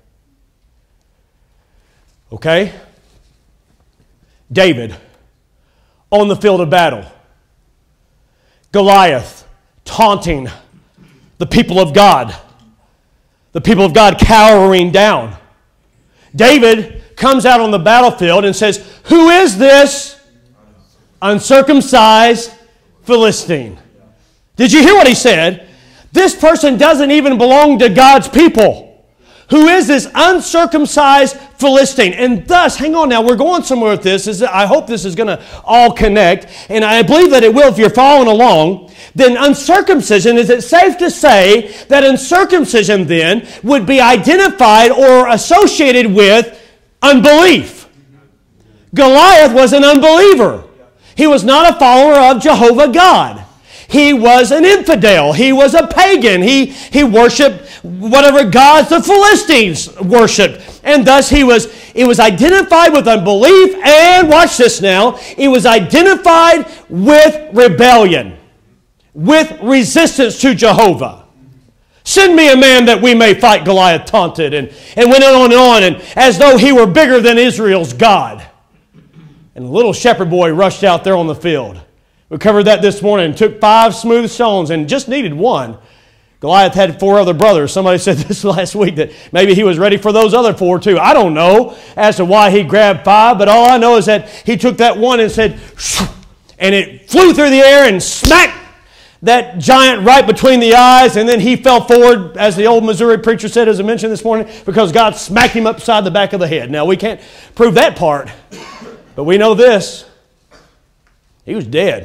H: Okay? David, on the field of battle. Goliath, taunting the people of God. The people of God cowering down. David comes out on the battlefield and says, "Who is this uncircumcised Philistine?" Did you hear what he said? This person doesn't even belong to God's people. Who is this uncircumcised Philistine? And thus, hang on now, we're going somewhere with this. I hope this is going to all connect, and I believe that it will if you're following along. Then uncircumcision, is it safe to say that uncircumcision then would be identified or associated with unbelief? Goliath was an unbeliever. He was not a follower of Jehovah God. He was an infidel. He was a pagan. He worshipped whatever gods the Philistines worshipped. And thus it was identified with unbelief, and watch this now, it was identified with rebellion, with resistance to Jehovah. "Send me a man that we may fight," Goliath taunted, and went on, and as though he were bigger than Israel's God. And the little shepherd boy rushed out there on the field. We covered that this morning. Took 5 smooth stones and just needed one. Goliath had 4 other brothers. Somebody said this last week that maybe he was ready for those other 4 too. I don't know as to why he grabbed 5, but all I know is that he took that one and said, "Shoo," and it flew through the air and smacked that giant right between the eyes, and then he fell forward, as the old Missouri preacher said, as I mentioned this morning, because God smacked him upside the back of the head. Now, we can't prove that part, but we know this. He was dead.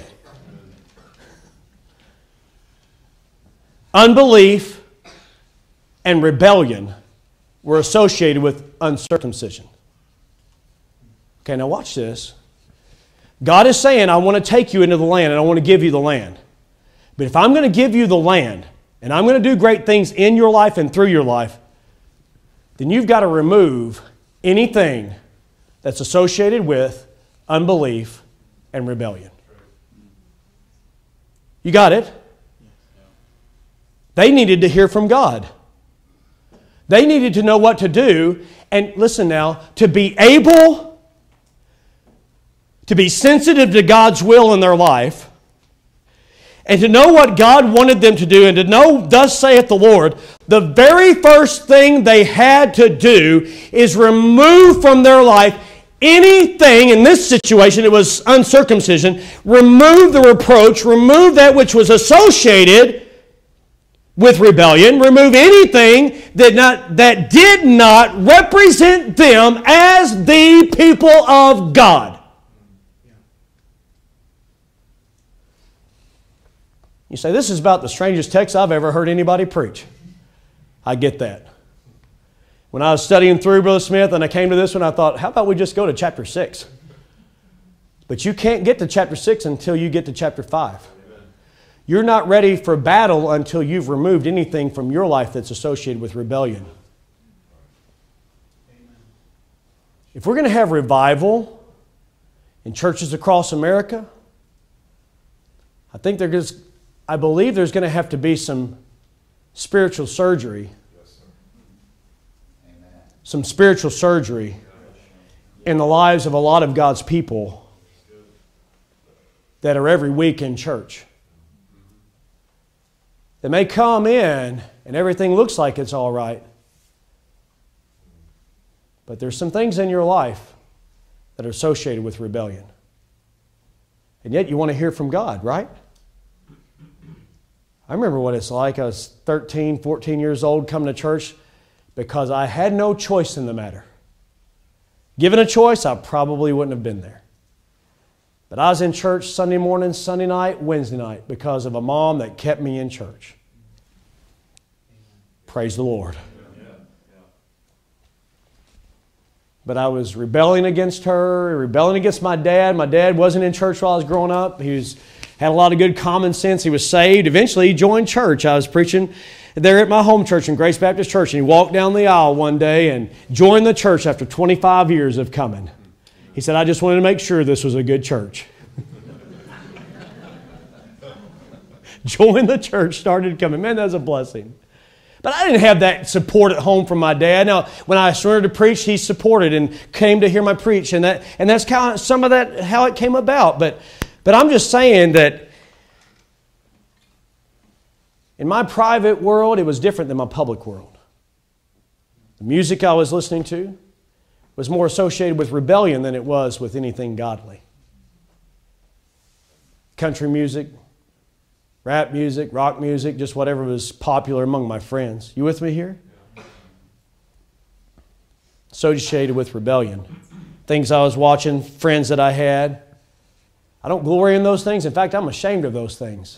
H: Unbelief and rebellion were associated with uncircumcision. Okay, now watch this. God is saying, "I want to take you into the land, and I want to give you the land. But if I'm going to give you the land, and I'm going to do great things in your life and through your life, then you've got to remove anything that's associated with unbelief and rebellion." You got it? They needed to hear from God. They needed to know what to do. And listen now, to be able to be sensitive to God's will in their life, and to know what God wanted them to do, and to know, "Thus saith the Lord," the very first thing they had to do is remove from their life anything, in this situation it was uncircumcision, remove the reproach, remove that which was associated with rebellion, remove anything that did not represent them as the people of God. You say, "This is about the strangest text I've ever heard anybody preach." I get that. When I was studying through, Brother Smith, and I came to this one, I thought, how about we just go to chapter 6? But you can't get to chapter 6 until you get to chapter 5. You're not ready for battle until you've removed anything from your life that's associated with rebellion. If we're going to have revival in churches across America, I believe there's going to have to be some spiritual surgery. Some spiritual surgery in the lives of a lot of God's people that are every week in church. They may come in and everything looks like it's all right, but there's some things in your life that are associated with rebellion. And yet you want to hear from God, right? I remember what it's like. I was 13, 14 years old coming to church because I had no choice in the matter. Given a choice, I probably wouldn't have been there. But I was in church Sunday morning, Sunday night, Wednesday night because of a mom that kept me in church. Praise the Lord. But I was rebelling against her, rebelling against my dad. My dad wasn't in church while I was growing up. He had a lot of good common sense. He was saved. Eventually, he joined church. I was preaching there at my home church in Grace Baptist Church, and he walked down the aisle one day and joined the church after 25 years of coming. He said, "I just wanted to make sure this was a good church." Joined the church, started coming. Man, that was a blessing. But I didn't have that support at home from my dad. Now, when I started to preach, he supported and came to hear my preach, and that's kind of some of that how it came about. But I'm just saying that in my private world, it was different than my public world. The music I was listening to, was more associated with rebellion than it was with anything godly. Country music, rap music, rock music, just whatever was popular among my friends. You with me here? Associated with rebellion. Things I was watching, friends that I had. I don't glory in those things. In fact, I'm ashamed of those things.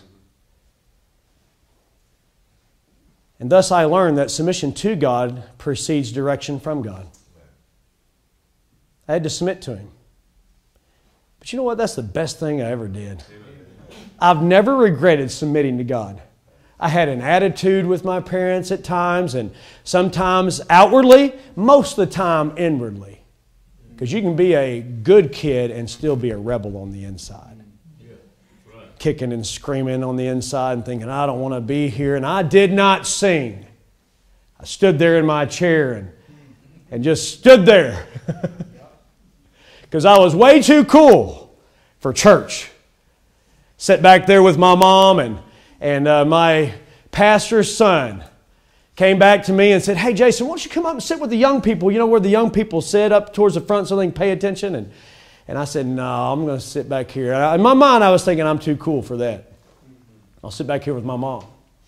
H: And thus I learned that submission to God precedes direction from God. I had to submit to Him. But you know what? That's the best thing I ever did. I've never regretted submitting to God. I had an attitude with my parents at times, and sometimes outwardly, most of the time inwardly. Because you can be a good kid and still be a rebel on the inside. Kicking and screaming on the inside and thinking, I don't want to be here. And I did not sing. I stood there in my chair and just stood there. Because I was way too cool for church. Sat back there with my mom and my pastor's son came back to me and said, hey, Jason, why don't you come up and sit with the young people? You know where the young people sit, up towards the front so they can pay attention? And I said, no, I'm going to sit back here. In my mind, I was thinking I'm too cool for that. I'll sit back here with my mom.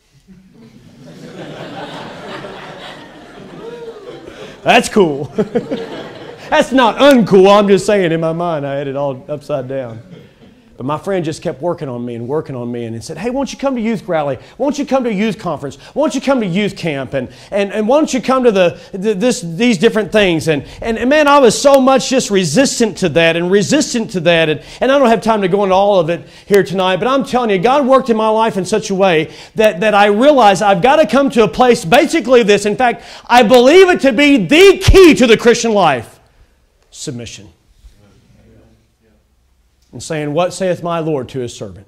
H: That's cool. That's not uncool. I'm just saying in my mind I had it all upside down. But my friend just kept working on me and said, hey, won't you come to youth rally? Won't you come to youth conference? Won't you come to youth camp? And why don't you come to these different things? And man, I was so much just resistant to that. And I don't have time to go into all of it here tonight. But I'm telling you, God worked in my life in such a way that I realized I've got to come to a place, basically this. In fact, I believe it to be the key to the Christian life. Submission. And saying, what saith my Lord to His servant?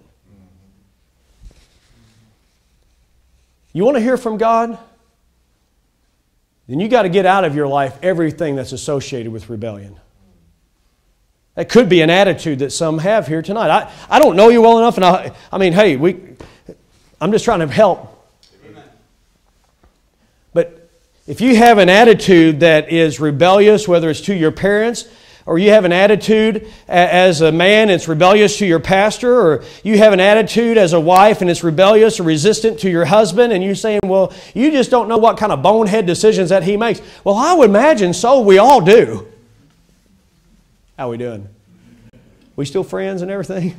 H: You want to hear from God? Then you got to get out of your life everything that's associated with rebellion. That could be an attitude that some have here tonight. I don't know you well enough, and I mean, hey, I'm just trying to help. Amen. But if you have an attitude that is rebellious, whether it's to your parents, or you have an attitude as a man and it's rebellious to your pastor, or you have an attitude as a wife and it's rebellious or resistant to your husband, and you're saying, well, you just don't know what kind of bonehead decisions that he makes. Well, I would imagine so. We all do. How we doing? We still friends and everything?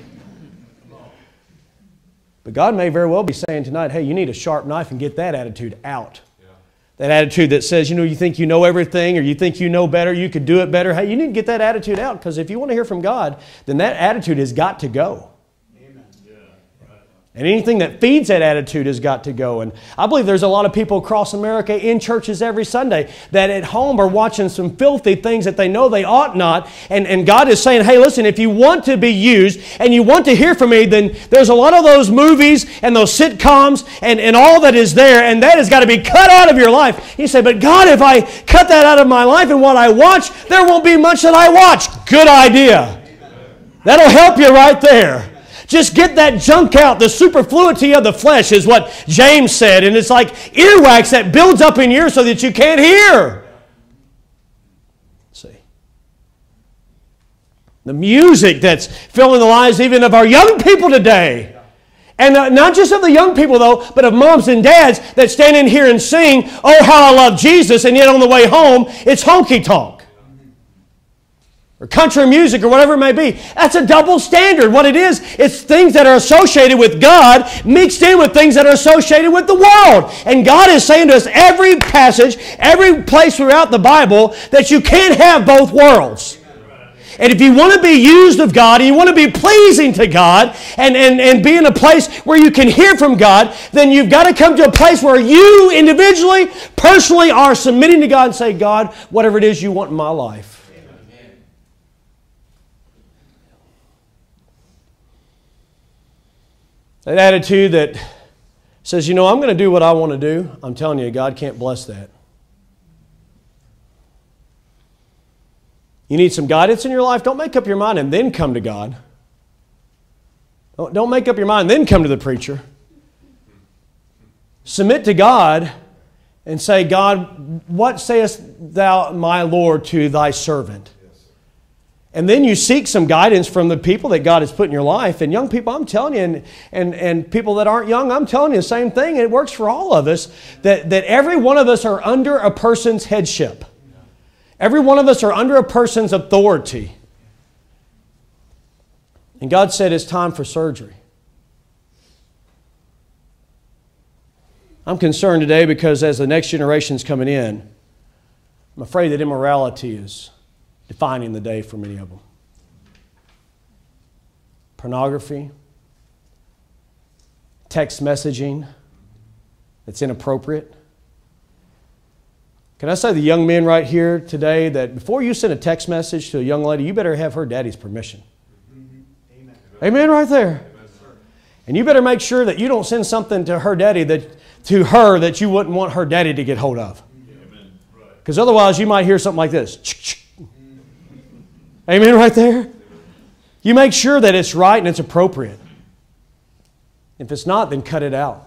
H: But God may very well be saying tonight, hey, you need a sharp knife and get that attitude out. That attitude that says, you think you know everything, or you think you know better, you could do it better. Hey, you need to get that attitude out, because if you want to hear from God, then that attitude has got to go. Amen. Yeah, right. And anything that feeds that attitude has got to go. And I believe there's a lot of people across America in churches every Sunday that at home are watching some filthy things that they know they ought not. And God is saying, hey, listen, if you want to be used and you want to hear from me, then there's a lot of those movies and those sitcoms and all that is there, and that has got to be cut out of your life. You say, but God, if I cut that out of my life and what I watch, there won't be much that I watch. Good idea. That'll help you right there. Just get that junk out. The superfluity of the flesh is what James said. And it's like earwax that builds up in your ear so that you can't hear. See. The music that's filling the lives even of our young people today. And not just of the young people, though, but of moms and dads that stand in here and sing, oh, how I love Jesus, and yet on the way home, it's honky-tonk. Or country music, or whatever it may be. That's a double standard. What it is, it's things that are associated with God mixed in with things that are associated with the world. And God is saying to us every passage, every place throughout the Bible, that you can't have both worlds. And if you want to be used of God, and you want to be pleasing to God, and be in a place where you can hear from God, then you've got to come to a place where you individually, personally are submitting to God and say, God, whatever it is you want in my life. That attitude that says, I'm going to do what I want to do, I'm telling you, God can't bless that. You need some guidance in your life? Don't make up your mind and then come to God. Don't make up your mind and then come to the preacher. Submit to God and say, God, what sayest thou, my Lord, to thy servant? And then you seek some guidance from the people that God has put in your life. And young people, I'm telling you, and people that aren't young, I'm telling you the same thing. It works for all of us, that every one of us are under a person's headship. Every one of us are under a person's authority. And God said it's time for surgery. I'm concerned today because as the next generation is coming in, I'm afraid that immorality is defining the day for many of them. Pornography, text messaging that's inappropriate. Can I say to the young men right here today that before you send a text message to a young lady, you better have her daddy's permission. Amen. Amen right there. And you better make sure that you don't send something to her daddy to her that you wouldn't want her daddy to get hold of. Because otherwise you might hear something like this. Amen right there? You make sure that it's right and it's appropriate. If it's not, then cut it out.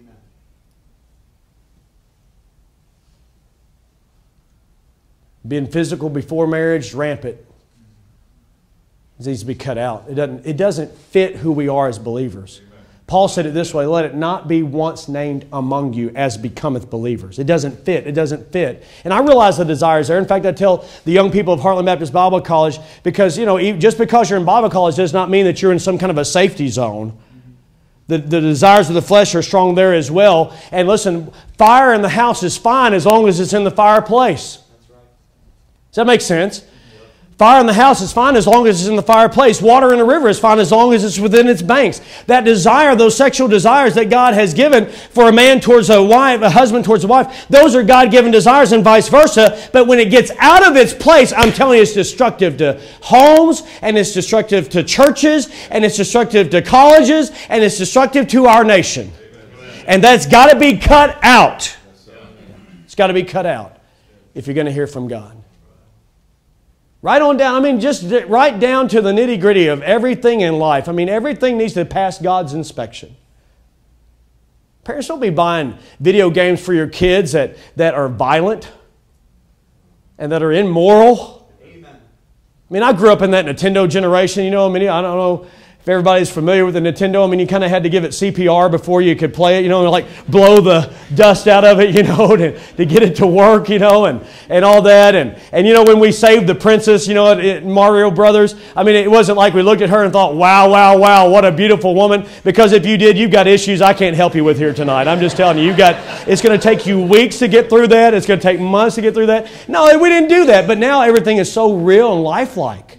H: Being physical before marriage is rampant. It needs to be cut out. It doesn't fit who we are as believers. Paul said it this way, let it not be once named among you as becometh believers. It doesn't fit. It doesn't fit. And I realize the desire is there. In fact, I tell the young people of Heartland Baptist Bible College, because, just because you're in Bible college does not mean that you're in some kind of a safety zone. The desires of the flesh are strong there as well. And listen, fire in the house is fine as long as it's in the fireplace. Does that make sense? Fire in the house is fine as long as it's in the fireplace. Water in a river is fine as long as it's within its banks. That desire, those sexual desires that God has given for a man towards a wife, a husband towards a wife, those are God-given desires and vice versa. But when it gets out of its place, I'm telling you, it's destructive to homes, and it's destructive to churches, and it's destructive to colleges, and it's destructive to our nation. And that's got to be cut out. It's got to be cut out if you're going to hear from God. Right on down, just right down to the nitty-gritty of everything in life. Everything needs to pass God's inspection. Parents, don't be buying video games for your kids that are violent and that are immoral. Amen. I grew up in that Nintendo generation. I don't know if everybody's familiar with the Nintendo. You kind of had to give it CPR before you could play it, like blow the dust out of it, to get it to work, and all that. And when we saved the princess, at Mario Brothers, it wasn't like we looked at her and thought, wow, wow, wow, what a beautiful woman. Because if you did, you've got issues I can't help you with here tonight. I'm just telling you, it's going to take you weeks to get through that. It's going to take months to get through that. No, we didn't do that. But now everything is so real and lifelike.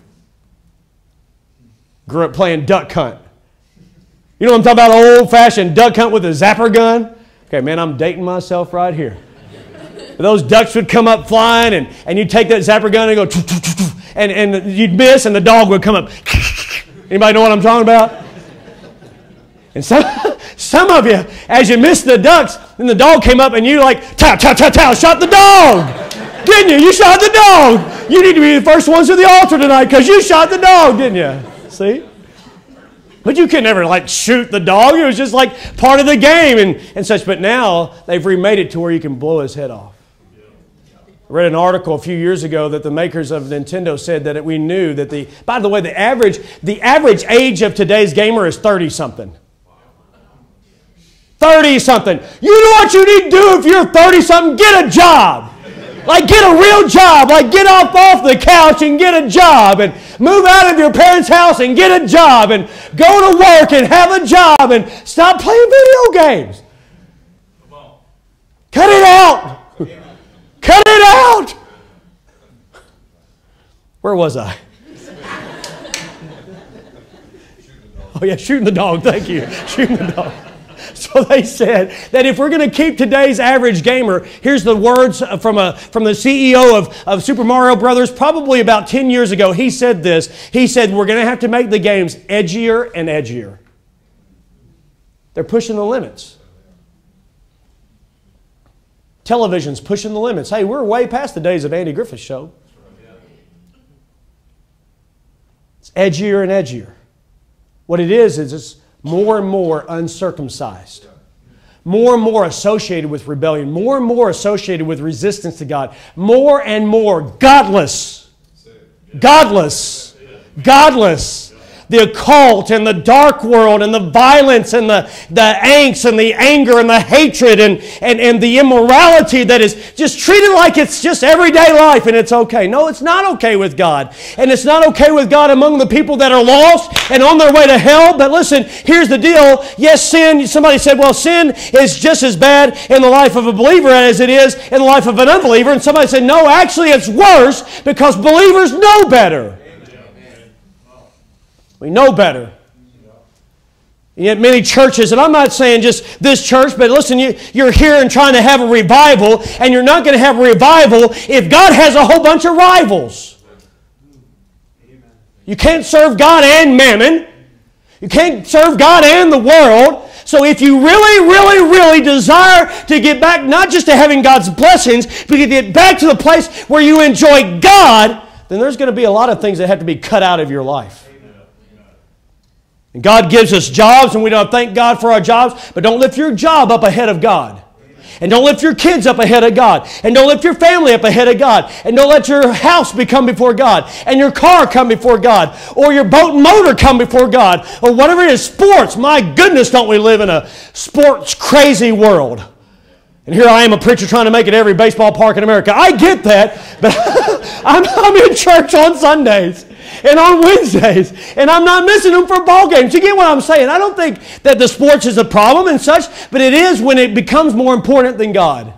H: Grew up playing duck hunt. You know what I'm talking about? Old-fashioned duck hunt with a zapper gun? Okay, man, I'm dating myself right here. Those ducks would come up flying, and you'd take that zapper gun and go, and you'd miss, and the dog would come up. Anybody know what I'm talking about? And some of you, as you missed the ducks, then the dog came up, and you shot the dog. Didn't you? You shot the dog. You need to be the first ones to the altar tonight because you shot the dog, didn't you? See? But you could never shoot the dog. It was just part of the game and such. But now they've remade it to where you can blow his head off. I read an article a few years ago that the makers of Nintendo said that we knew that by the way, the average age of today's gamer is 30-something. 30-something. You know what you need to do if you're 30-something? Get a job. Get a real job. Get off the couch and get a job. And move out of your parents' house and get a job. And go to work and have a job. And stop playing video games. Cut it out. Cut it out. Where was I? Oh, yeah, shooting the dog. Thank you. Shooting the dog. So they said that if we're going to keep today's average gamer, here's the words from the CEO of Super Mario Brothers, probably about 10 years ago. He said this. He said, we're going to have to make the games edgier and edgier. They're pushing the limits. Television's pushing the limits. Hey, we're way past the days of Andy Griffith's show. It's edgier and edgier. What it is it's more and more uncircumcised, more and more associated with rebellion, more and more associated with resistance to God, more and more godless. Godless. Godless. The occult and the dark world and the violence and the angst and the anger and the hatred and the immorality that is just treated like it's just everyday life and it's okay. No, it's not okay with God. And it's not okay with God among the people that are lost and on their way to hell. But listen, here's the deal. Yes, sin, somebody said, well, sin is just as bad in the life of a believer as it is in the life of an unbeliever. And somebody said, no, actually it's worse because believers know better. We know better. And yet many churches, and I'm not saying just this church, but listen, you're here and trying to have a revival, and you're not going to have a revival if God has a whole bunch of rivals. You can't serve God and mammon. You can't serve God and the world. So if you really, really, really desire to get back, not just to having God's blessings, but to get back to the place where you enjoy God, then there's going to be a lot of things that have to be cut out of your life. And God gives us jobs, and we don't thank God for our jobs, but don't lift your job up ahead of God. And don't lift your kids up ahead of God. And don't lift your family up ahead of God. And don't let your house become before God. And your car come before God. Or your boat and motor come before God. Or whatever it is, sports. My goodness, don't we live in a sports crazy world. And here I am, a preacher trying to make it every baseball park in America. I get that, but I'm in church on Sundays and on Wednesdays, and I'm not missing them for ball games. You get what I'm saying? I don't think that the sports is a problem and such, but it is when it becomes more important than God.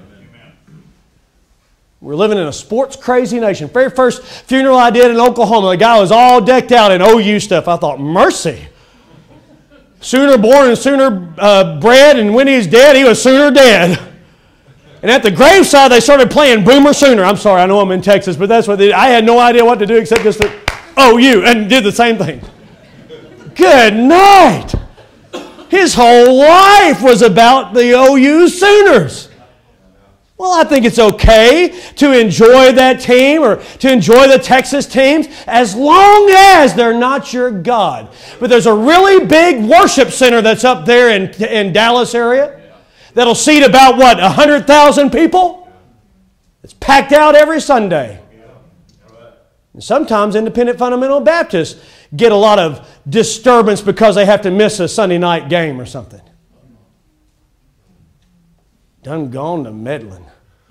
H: We're living in a sports crazy nation. Very first funeral I did in Oklahoma, the guy was all decked out in OU stuff. I thought, mercy. Sooner born and sooner bred, and when he's dead, he was sooner dead. And at the graveside, they started playing Boomer Sooner. I'm sorry, I know I'm in Texas, but that's what I had no idea what to do except just to OU, and did the same thing. Good night. His whole life was about the OU Sooners. Well, I think it's okay to enjoy that team or to enjoy the Texas teams as long as they're not your God. But there's a really big worship center that's up there in Dallas area that'll seat about, 100,000 people? It's packed out every Sunday. And sometimes independent fundamental Baptists get a lot of disturbance because they have to miss a Sunday night game or something. Done gone to meddling.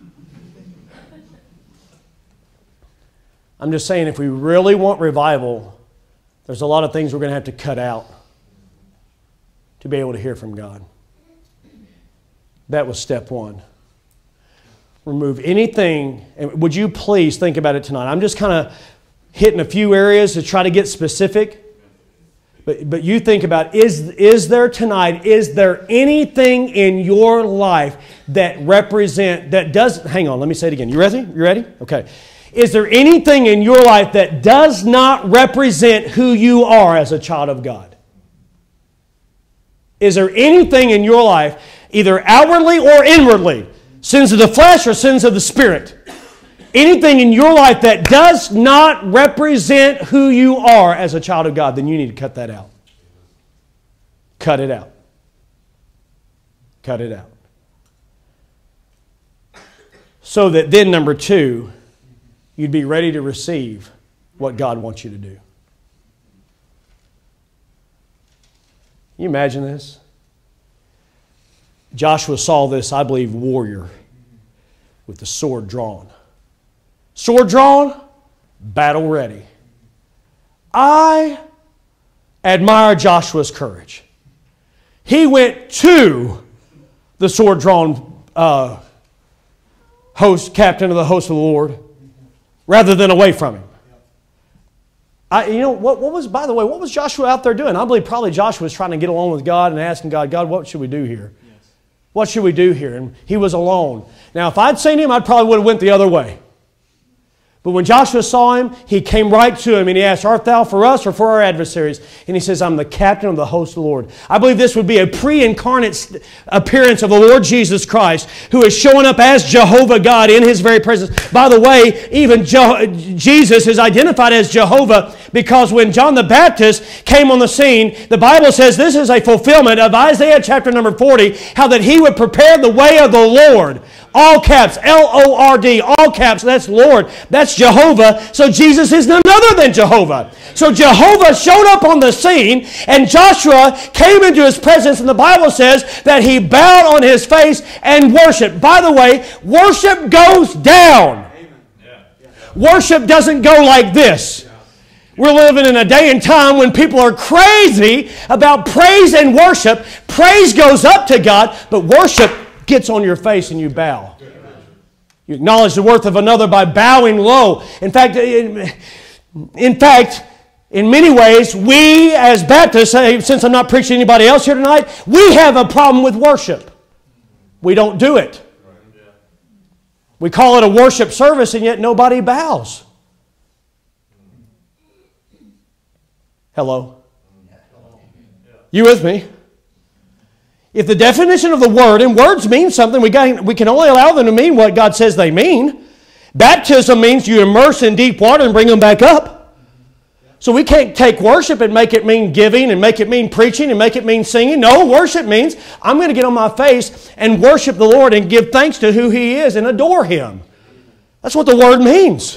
H: I'm just saying, if we really want revival, there's a lot of things we're going to have to cut out to be able to hear from God. That was step one. Remove anything, and would you please think about it tonight? I'm just kind of hitting a few areas to try to get specific. But you think about, is there tonight, is there anything in your life that hang on, let me say it again. You ready? You ready? Okay. Is there anything in your life that does not represent who you are as a child of God? Is there anything in your life, either outwardly or inwardly, sins of the flesh or sins of the spirit, anything in your life that does not represent who you are as a child of God, then you need to cut that out. Cut it out. Cut it out. So that then, number two, you'd be ready to receive what God wants you to do. Can you imagine this? Joshua saw this, I believe, warrior with the sword drawn. Sword drawn, battle ready. I admire Joshua's courage. He went to the sword drawn captain of the host of the Lord rather than away from him. What was Joshua out there doing? I believe probably Joshua was trying to get along with God and asking God, what should we do here? What should we do here? And he was alone. Now, if I'd seen him, I probably would have went the other way. But when Joshua saw him, he came right to him and he asked, art thou for us or for our adversaries? And he says, I'm the captain of the host of the Lord. I believe this would be a pre-incarnate appearance of the Lord Jesus Christ, who is showing up as Jehovah God in His very presence. By the way, even Jesus is identified as Jehovah Because when John the Baptist came on the scene, the Bible says this is a fulfillment of Isaiah chapter number 40, how that he would prepare the way of the Lord. All caps, L-O-R-D, all caps, that's Lord, that's Jehovah. So Jesus is none other than Jehovah. So Jehovah showed up on the scene, and Joshua came into his presence, and the Bible says that he bowed on his face and worshiped. By the way, worship goes down. Worship doesn't go like this. We're living in a day and time when people are crazy about praise and worship. Praise goes up to God, but worship gets on your face and you bow. You acknowledge the worth of another by bowing low. In fact, in many ways, we as Baptists, since I'm not preaching to anybody else here tonight, we have a problem with worship. We don't do it. We call it a worship service, and yet nobody bows. Hello? You with me? If the definition of the word, and words mean something, we can only allow them to mean what God says they mean. Baptism means you immerse in deep water and bring them back up. So we can't take worship and make it mean giving and make it mean preaching and make it mean singing. No, worship means I'm going to get on my face and worship the Lord and give thanks to who He is and adore Him. That's what the word means.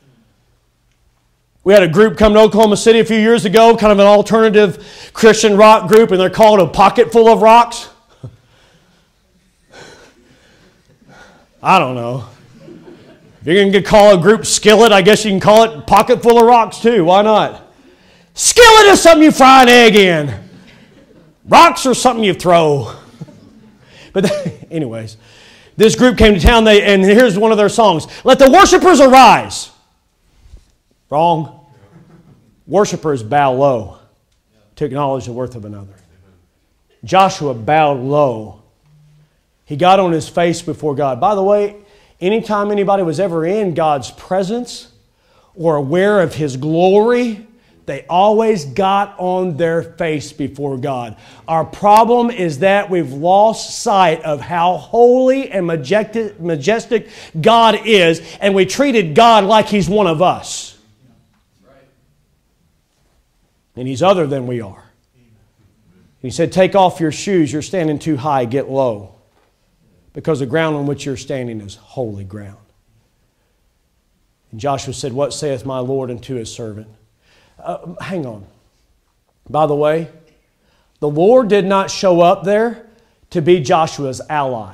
H: We had a group come to Oklahoma City a few years ago, kind of an alternative Christian rock group, and they're called A Pocket Full of Rocks. I don't know. If you're going to call a group Skillet, I guess you can call it Pocket Full of Rocks too. Why not? Skillet is something you fry an egg in. Rocks are something you throw. But anyways, this group came to town, and here's one of their songs. Let the worshipers arise. Wrong. Worshipers bow low to acknowledge the worth of another. Joshua bowed low. He got on his face before God. By the way, anytime anybody was ever in God's presence or aware of His glory, they always got on their face before God. Our problem is that we've lost sight of how holy and majestic God is, and we treated God like He's one of us. And He's other than we are. He said, take off your shoes. You're standing too high. Get low. Because the ground on which you're standing is holy ground. And Joshua said, what saith my Lord unto His servant? Hang on. By the way, the Lord did not show up there to be Joshua's ally.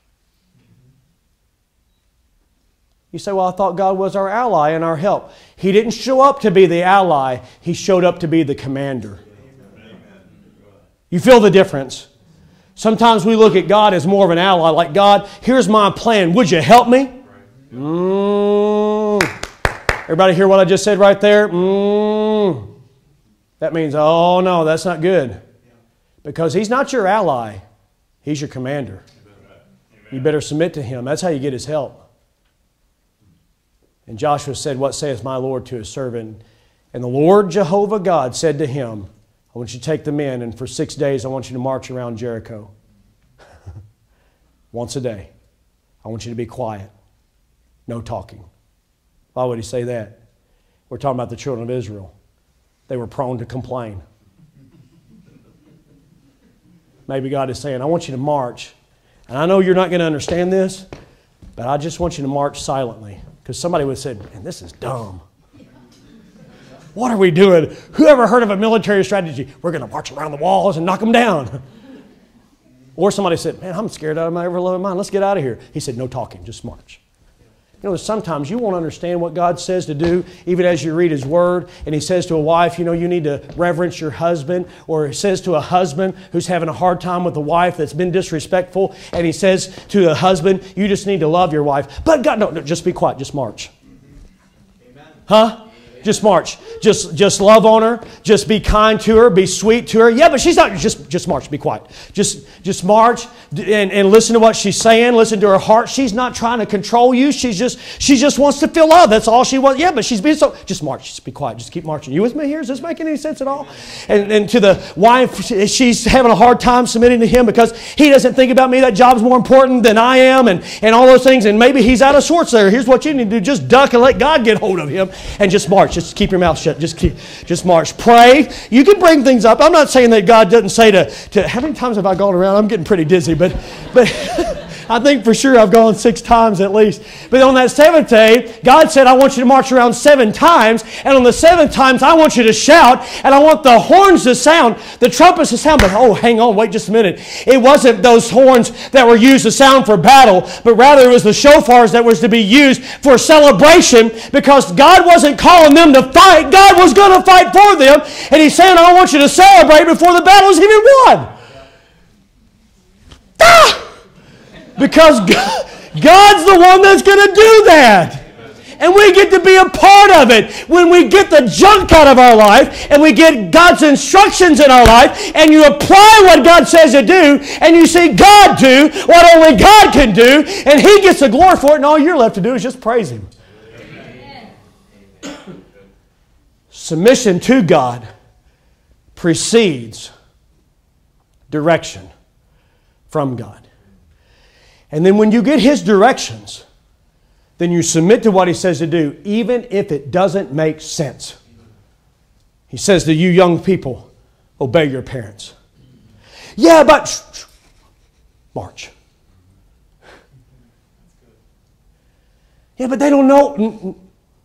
H: You say, well, I thought God was our ally and our help. He didn't show up to be the ally. He showed up to be the commander. You feel the difference? Sometimes we look at God as more of an ally, like, God, here's my plan. Would you help me? Everybody hear what I just said right there? That means, oh no, that's not good. Because He's not your ally. He's your commander. You better submit to Him. That's how you get His help. And Joshua said, what saith my Lord to His servant? And the Lord Jehovah God said to him, I want you to take the men, and for 6 days I want you to march around Jericho. Once a day. I want you to be quiet. No talking. Why would He say that? We're talking about the children of Israel. They were prone to complain. Maybe God is saying, I want you to march. And I know you're not going to understand this, but I just want you to march silently. Because somebody would have said, man, this is dumb. What are we doing? Who ever heard of a military strategy? We're going to march around the walls and knock them down. Or somebody said, man, I'm scared out of my ever-loving mind. Let's get out of here. He said, no talking, just march. You know, sometimes you won't understand what God says to do, even as you read His Word, and He says to a wife, you know, you need to reverence your husband, or He says to a husband who's having a hard time with a wife that's been disrespectful, and He says to a husband, you just need to love your wife. But God, no, just be quiet, just march. Amen. Huh? Just march. Just love on her. Just be kind to her. Be sweet to her. Yeah, but she's not. Just march. Be quiet. Just march and listen to what she's saying. Listen to her heart. She's not trying to control you. She just wants to feel love. That's all she wants. Yeah, but she's being so. Just march. Just be quiet. Just keep marching. You with me here? Is this making any sense at all? And to the wife, she's having a hard time submitting to him because he doesn't think about me. That job's more important than I am, and all those things. And maybe he's out of sorts there. Here's what you need to do: just duck and let God get hold of him, and just march. Just keep your mouth shut. Just march. Pray. You can bring things up. I'm not saying that God doesn't say to how many times have I gone around? I'm getting pretty dizzy, but I think for sure I've gone 6 times at least. But on that 7th day, God said, I want you to march around 7 times. And on the 7th times, I want you to shout. And I want the horns to sound, the trumpets to sound. But hang on, wait just a minute. It wasn't those horns that were used to sound for battle, but rather it was the shofars that was to be used for celebration, because God wasn't calling them to fight. God was going to fight for them. And He's saying, I want you to celebrate before the battle is even won. Because God's the one that's going to do that. And we get to be a part of it. When we get the junk out of our life and we get God's instructions in our life and you apply what God says to do and you see God do what only God can do and He gets the glory for it, and all you're left to do is just praise Him. Amen. Submission to God precedes direction from God. And then when you get His directions, then you submit to what He says to do, even if it doesn't make sense. He says to you young people, obey your parents. Yeah, but march. Yeah, but they don't know.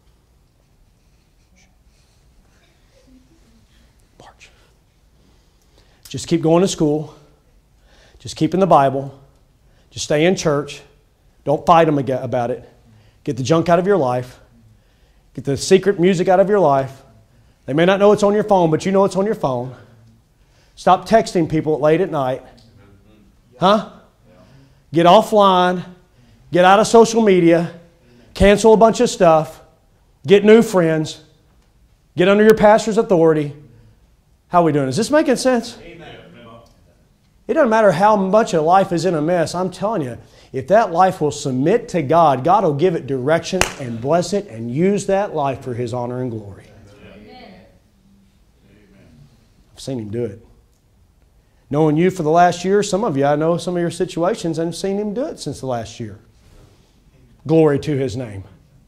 H: March. Just keep going to school. Just keep in the Bible. Just stay in church. Don't fight them about it. Get the junk out of your life. Get the secret music out of your life. They may not know it's on your phone, but you know it's on your phone. Stop texting people late at night. Huh? Get offline. Get out of social media. Cancel a bunch of stuff. Get new friends. Get under your pastor's authority. How are we doing? Is this making sense? It doesn't matter how much a life is in a mess. I'm telling you, if that life will submit to God, God will give it direction and bless it and use that life for His honor and glory. Amen. I've seen Him do it. Knowing you for the last year, some of you, I know some of your situations, and I've seen Him do it since the last year. Glory to His name.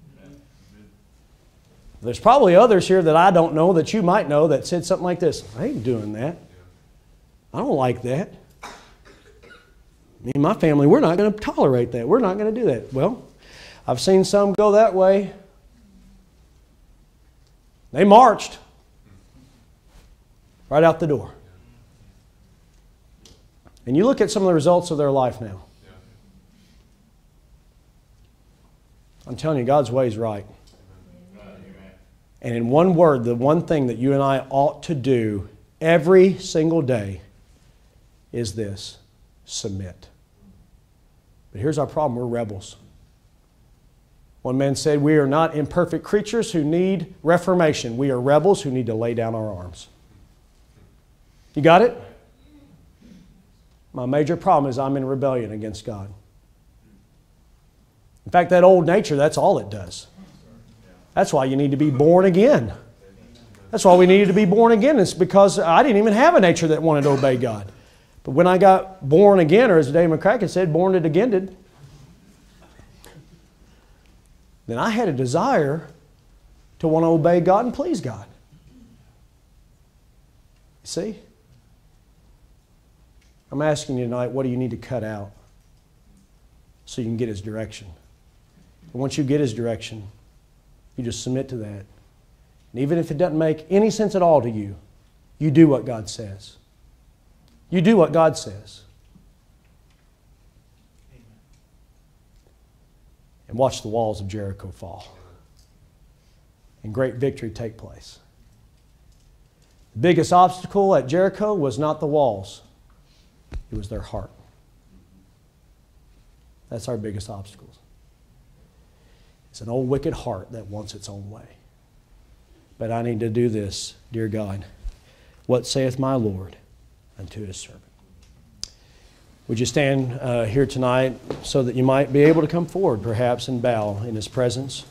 H: There's probably others here that I don't know that you might know that said something like this. I ain't doing that. I don't like that. Me and my family, we're not going to tolerate that. We're not going to do that. Well, I've seen some go that way. They marched right out the door. And you look at some of the results of their life now. I'm telling you, God's way is right. And in one word, the one thing that you and I ought to do every single day is this: submit. But here's our problem: we're rebels. One man said, we are not imperfect creatures who need reformation. We are rebels who need to lay down our arms. You got it? My major problem is I'm in rebellion against God. In fact, that old nature, that's all it does. That's why you need to be born again. That's why we needed to be born again. It's because I didn't even have a nature that wanted to obey God. But when I got born again, or as Dave McCracken said, born it again did, then I had a desire to want to obey God and please God. You see? I'm asking you tonight, what do you need to cut out so you can get His direction? And once you get His direction, you just submit to that. And even if it doesn't make any sense at all to you, you do what God says. You do what God says. And watch the walls of Jericho fall. And great victory take place. The biggest obstacle at Jericho was not the walls. It was their heart. That's our biggest obstacle. It's an old wicked heart that wants its own way. But I need to do this, dear God. What saith my Lord unto His servant? Would you stand here tonight so that you might be able to come forward perhaps and bow in His presence?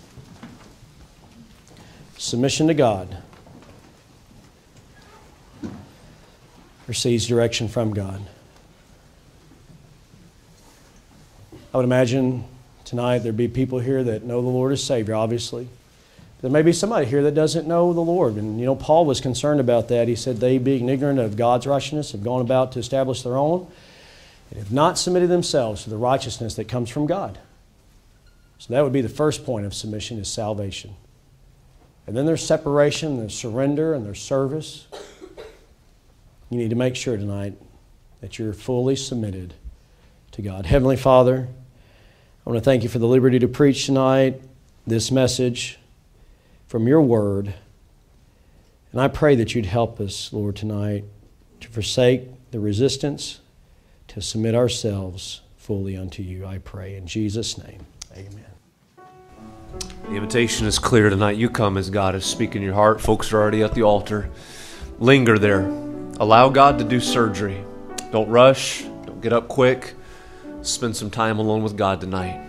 H: Submission to God receives direction from God. I would imagine tonight there'd be people here that know the Lord as Savior, obviously. There may be somebody here that doesn't know the Lord. And you know, Paul was concerned about that. He said, they being ignorant of God's righteousness have gone about to establish their own and have not submitted themselves to the righteousness that comes from God. So that would be the first point of submission, is salvation. And then there's separation, there's surrender, and there's service. You need to make sure tonight that you're fully submitted to God. Heavenly Father, I want to thank you for the liberty to preach tonight, this message from your word. And I pray that you'd help us, Lord, tonight to forsake the resistance, to submit ourselves fully unto you, I pray. In Jesus' name, amen.
B: The invitation is clear tonight. You come as God is speaking your heart. Folks are already at the altar. Linger there. Allow God to do surgery. Don't rush. Don't get up quick. Spend some time alone with God tonight.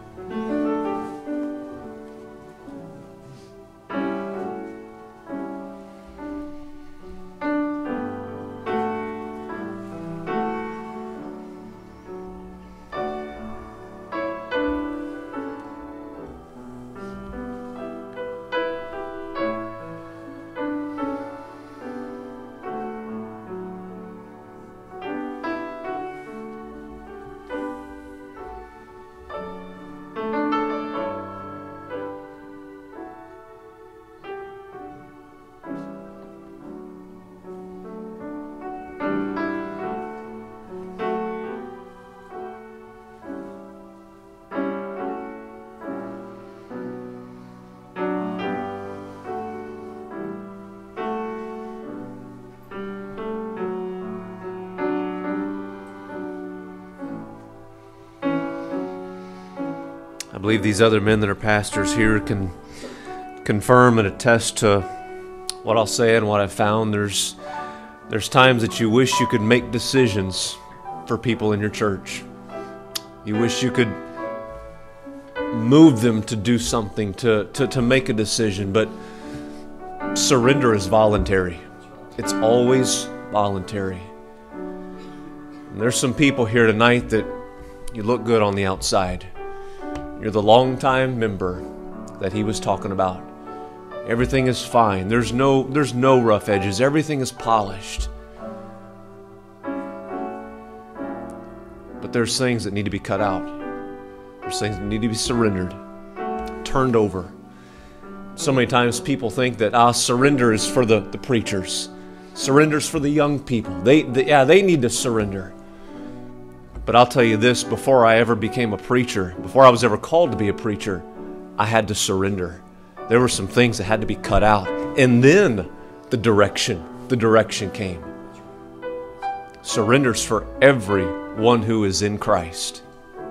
B: I believe these other men that are pastors here can confirm and attest to what I'll say and what I've found. There's times that you wish you could make decisions for people in your church. You wish you could move them to do something, to make a decision, but surrender is voluntary. It's always voluntary. And there's some people here tonight that you look good on the outside. You're the longtime member that he was talking about. Everything is fine. There's no rough edges. Everything is polished. But there's things that need to be cut out. There's things that need to be surrendered, turned over. So many times people think that surrender is for the preachers. Surrender is for the young people. They need to surrender. But I'll tell you this, before I ever became a preacher, before I was ever called to be a preacher, I had to surrender. There were some things that had to be cut out. And then the direction came. Surrender's for everyone who is in Christ.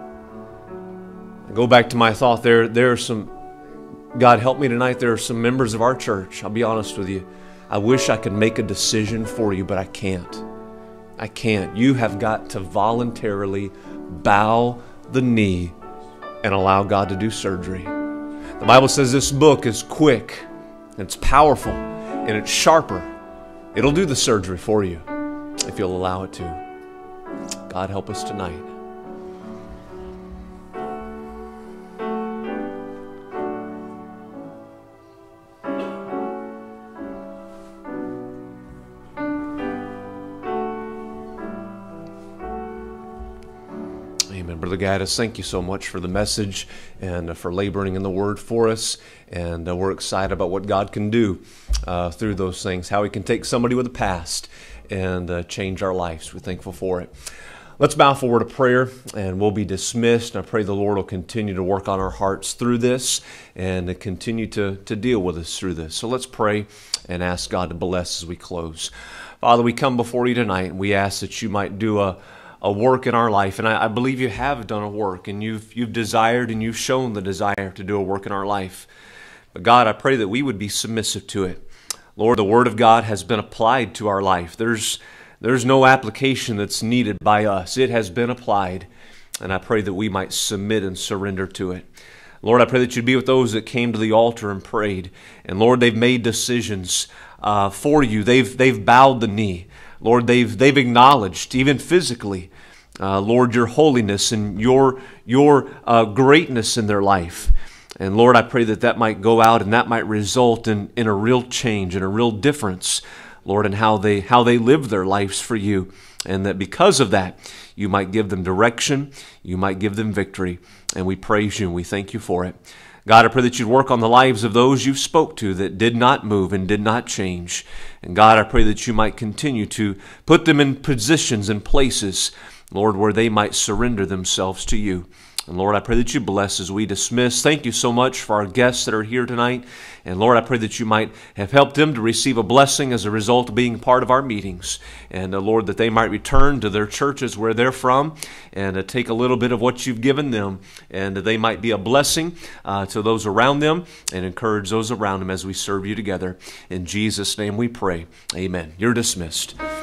B: I go back to my thought there are some, God help me tonight, there are some members of our church, I'll be honest with you, I wish I could make a decision for you, but I can't. I can't. You have got to voluntarily bow the knee and allow God to do surgery. The Bible says this book is quick, and it's powerful, and it's sharper. It'll do the surgery for you if you'll allow it to. God help us tonight. Brother Gaddis, thank you so much for the message and for laboring in the Word for us. And we're excited about what God can do through those things, how He can take somebody with a past and change our lives. We're thankful for it. Let's bow for a word of prayer, and we'll be dismissed. And I pray the Lord will continue to work on our hearts through this and continue to deal with us through this. So let's pray and ask God to bless as we close. Father, we come before you tonight, and we ask that you might do a work in our life. And I believe you have done a work, and you've desired and you've shown the desire to do a work in our life. But God, I pray that we would be submissive to it. Lord, the Word of God has been applied to our life. There's no application that's needed by us. It has been applied, and I pray that we might submit and surrender to it. Lord, I pray that you'd be with those that came to the altar and prayed. And Lord, they've made decisions for you. They've bowed the knee. Lord, they've acknowledged, even physically, Lord, your holiness and your greatness in their life. And Lord, I pray that that might go out and that might result in a real change and a real difference, Lord, in how they live their lives for you. And that because of that, you might give them direction, you might give them victory. And we praise you and we thank you for it. God, I pray that you'd work on the lives of those you've spoke to that did not move and did not change. And God, I pray that you might continue to put them in positions and places, Lord, where they might surrender themselves to you. And Lord, I pray that you bless as we dismiss. Thank you so much for our guests that are here tonight. And Lord, I pray that you might have helped them to receive a blessing as a result of being part of our meetings. And Lord, that they might return to their churches where they're from and take a little bit of what you've given them. And that they might be a blessing to those around them and encourage those around them as we serve you together. In Jesus' name we pray. Amen. You're dismissed.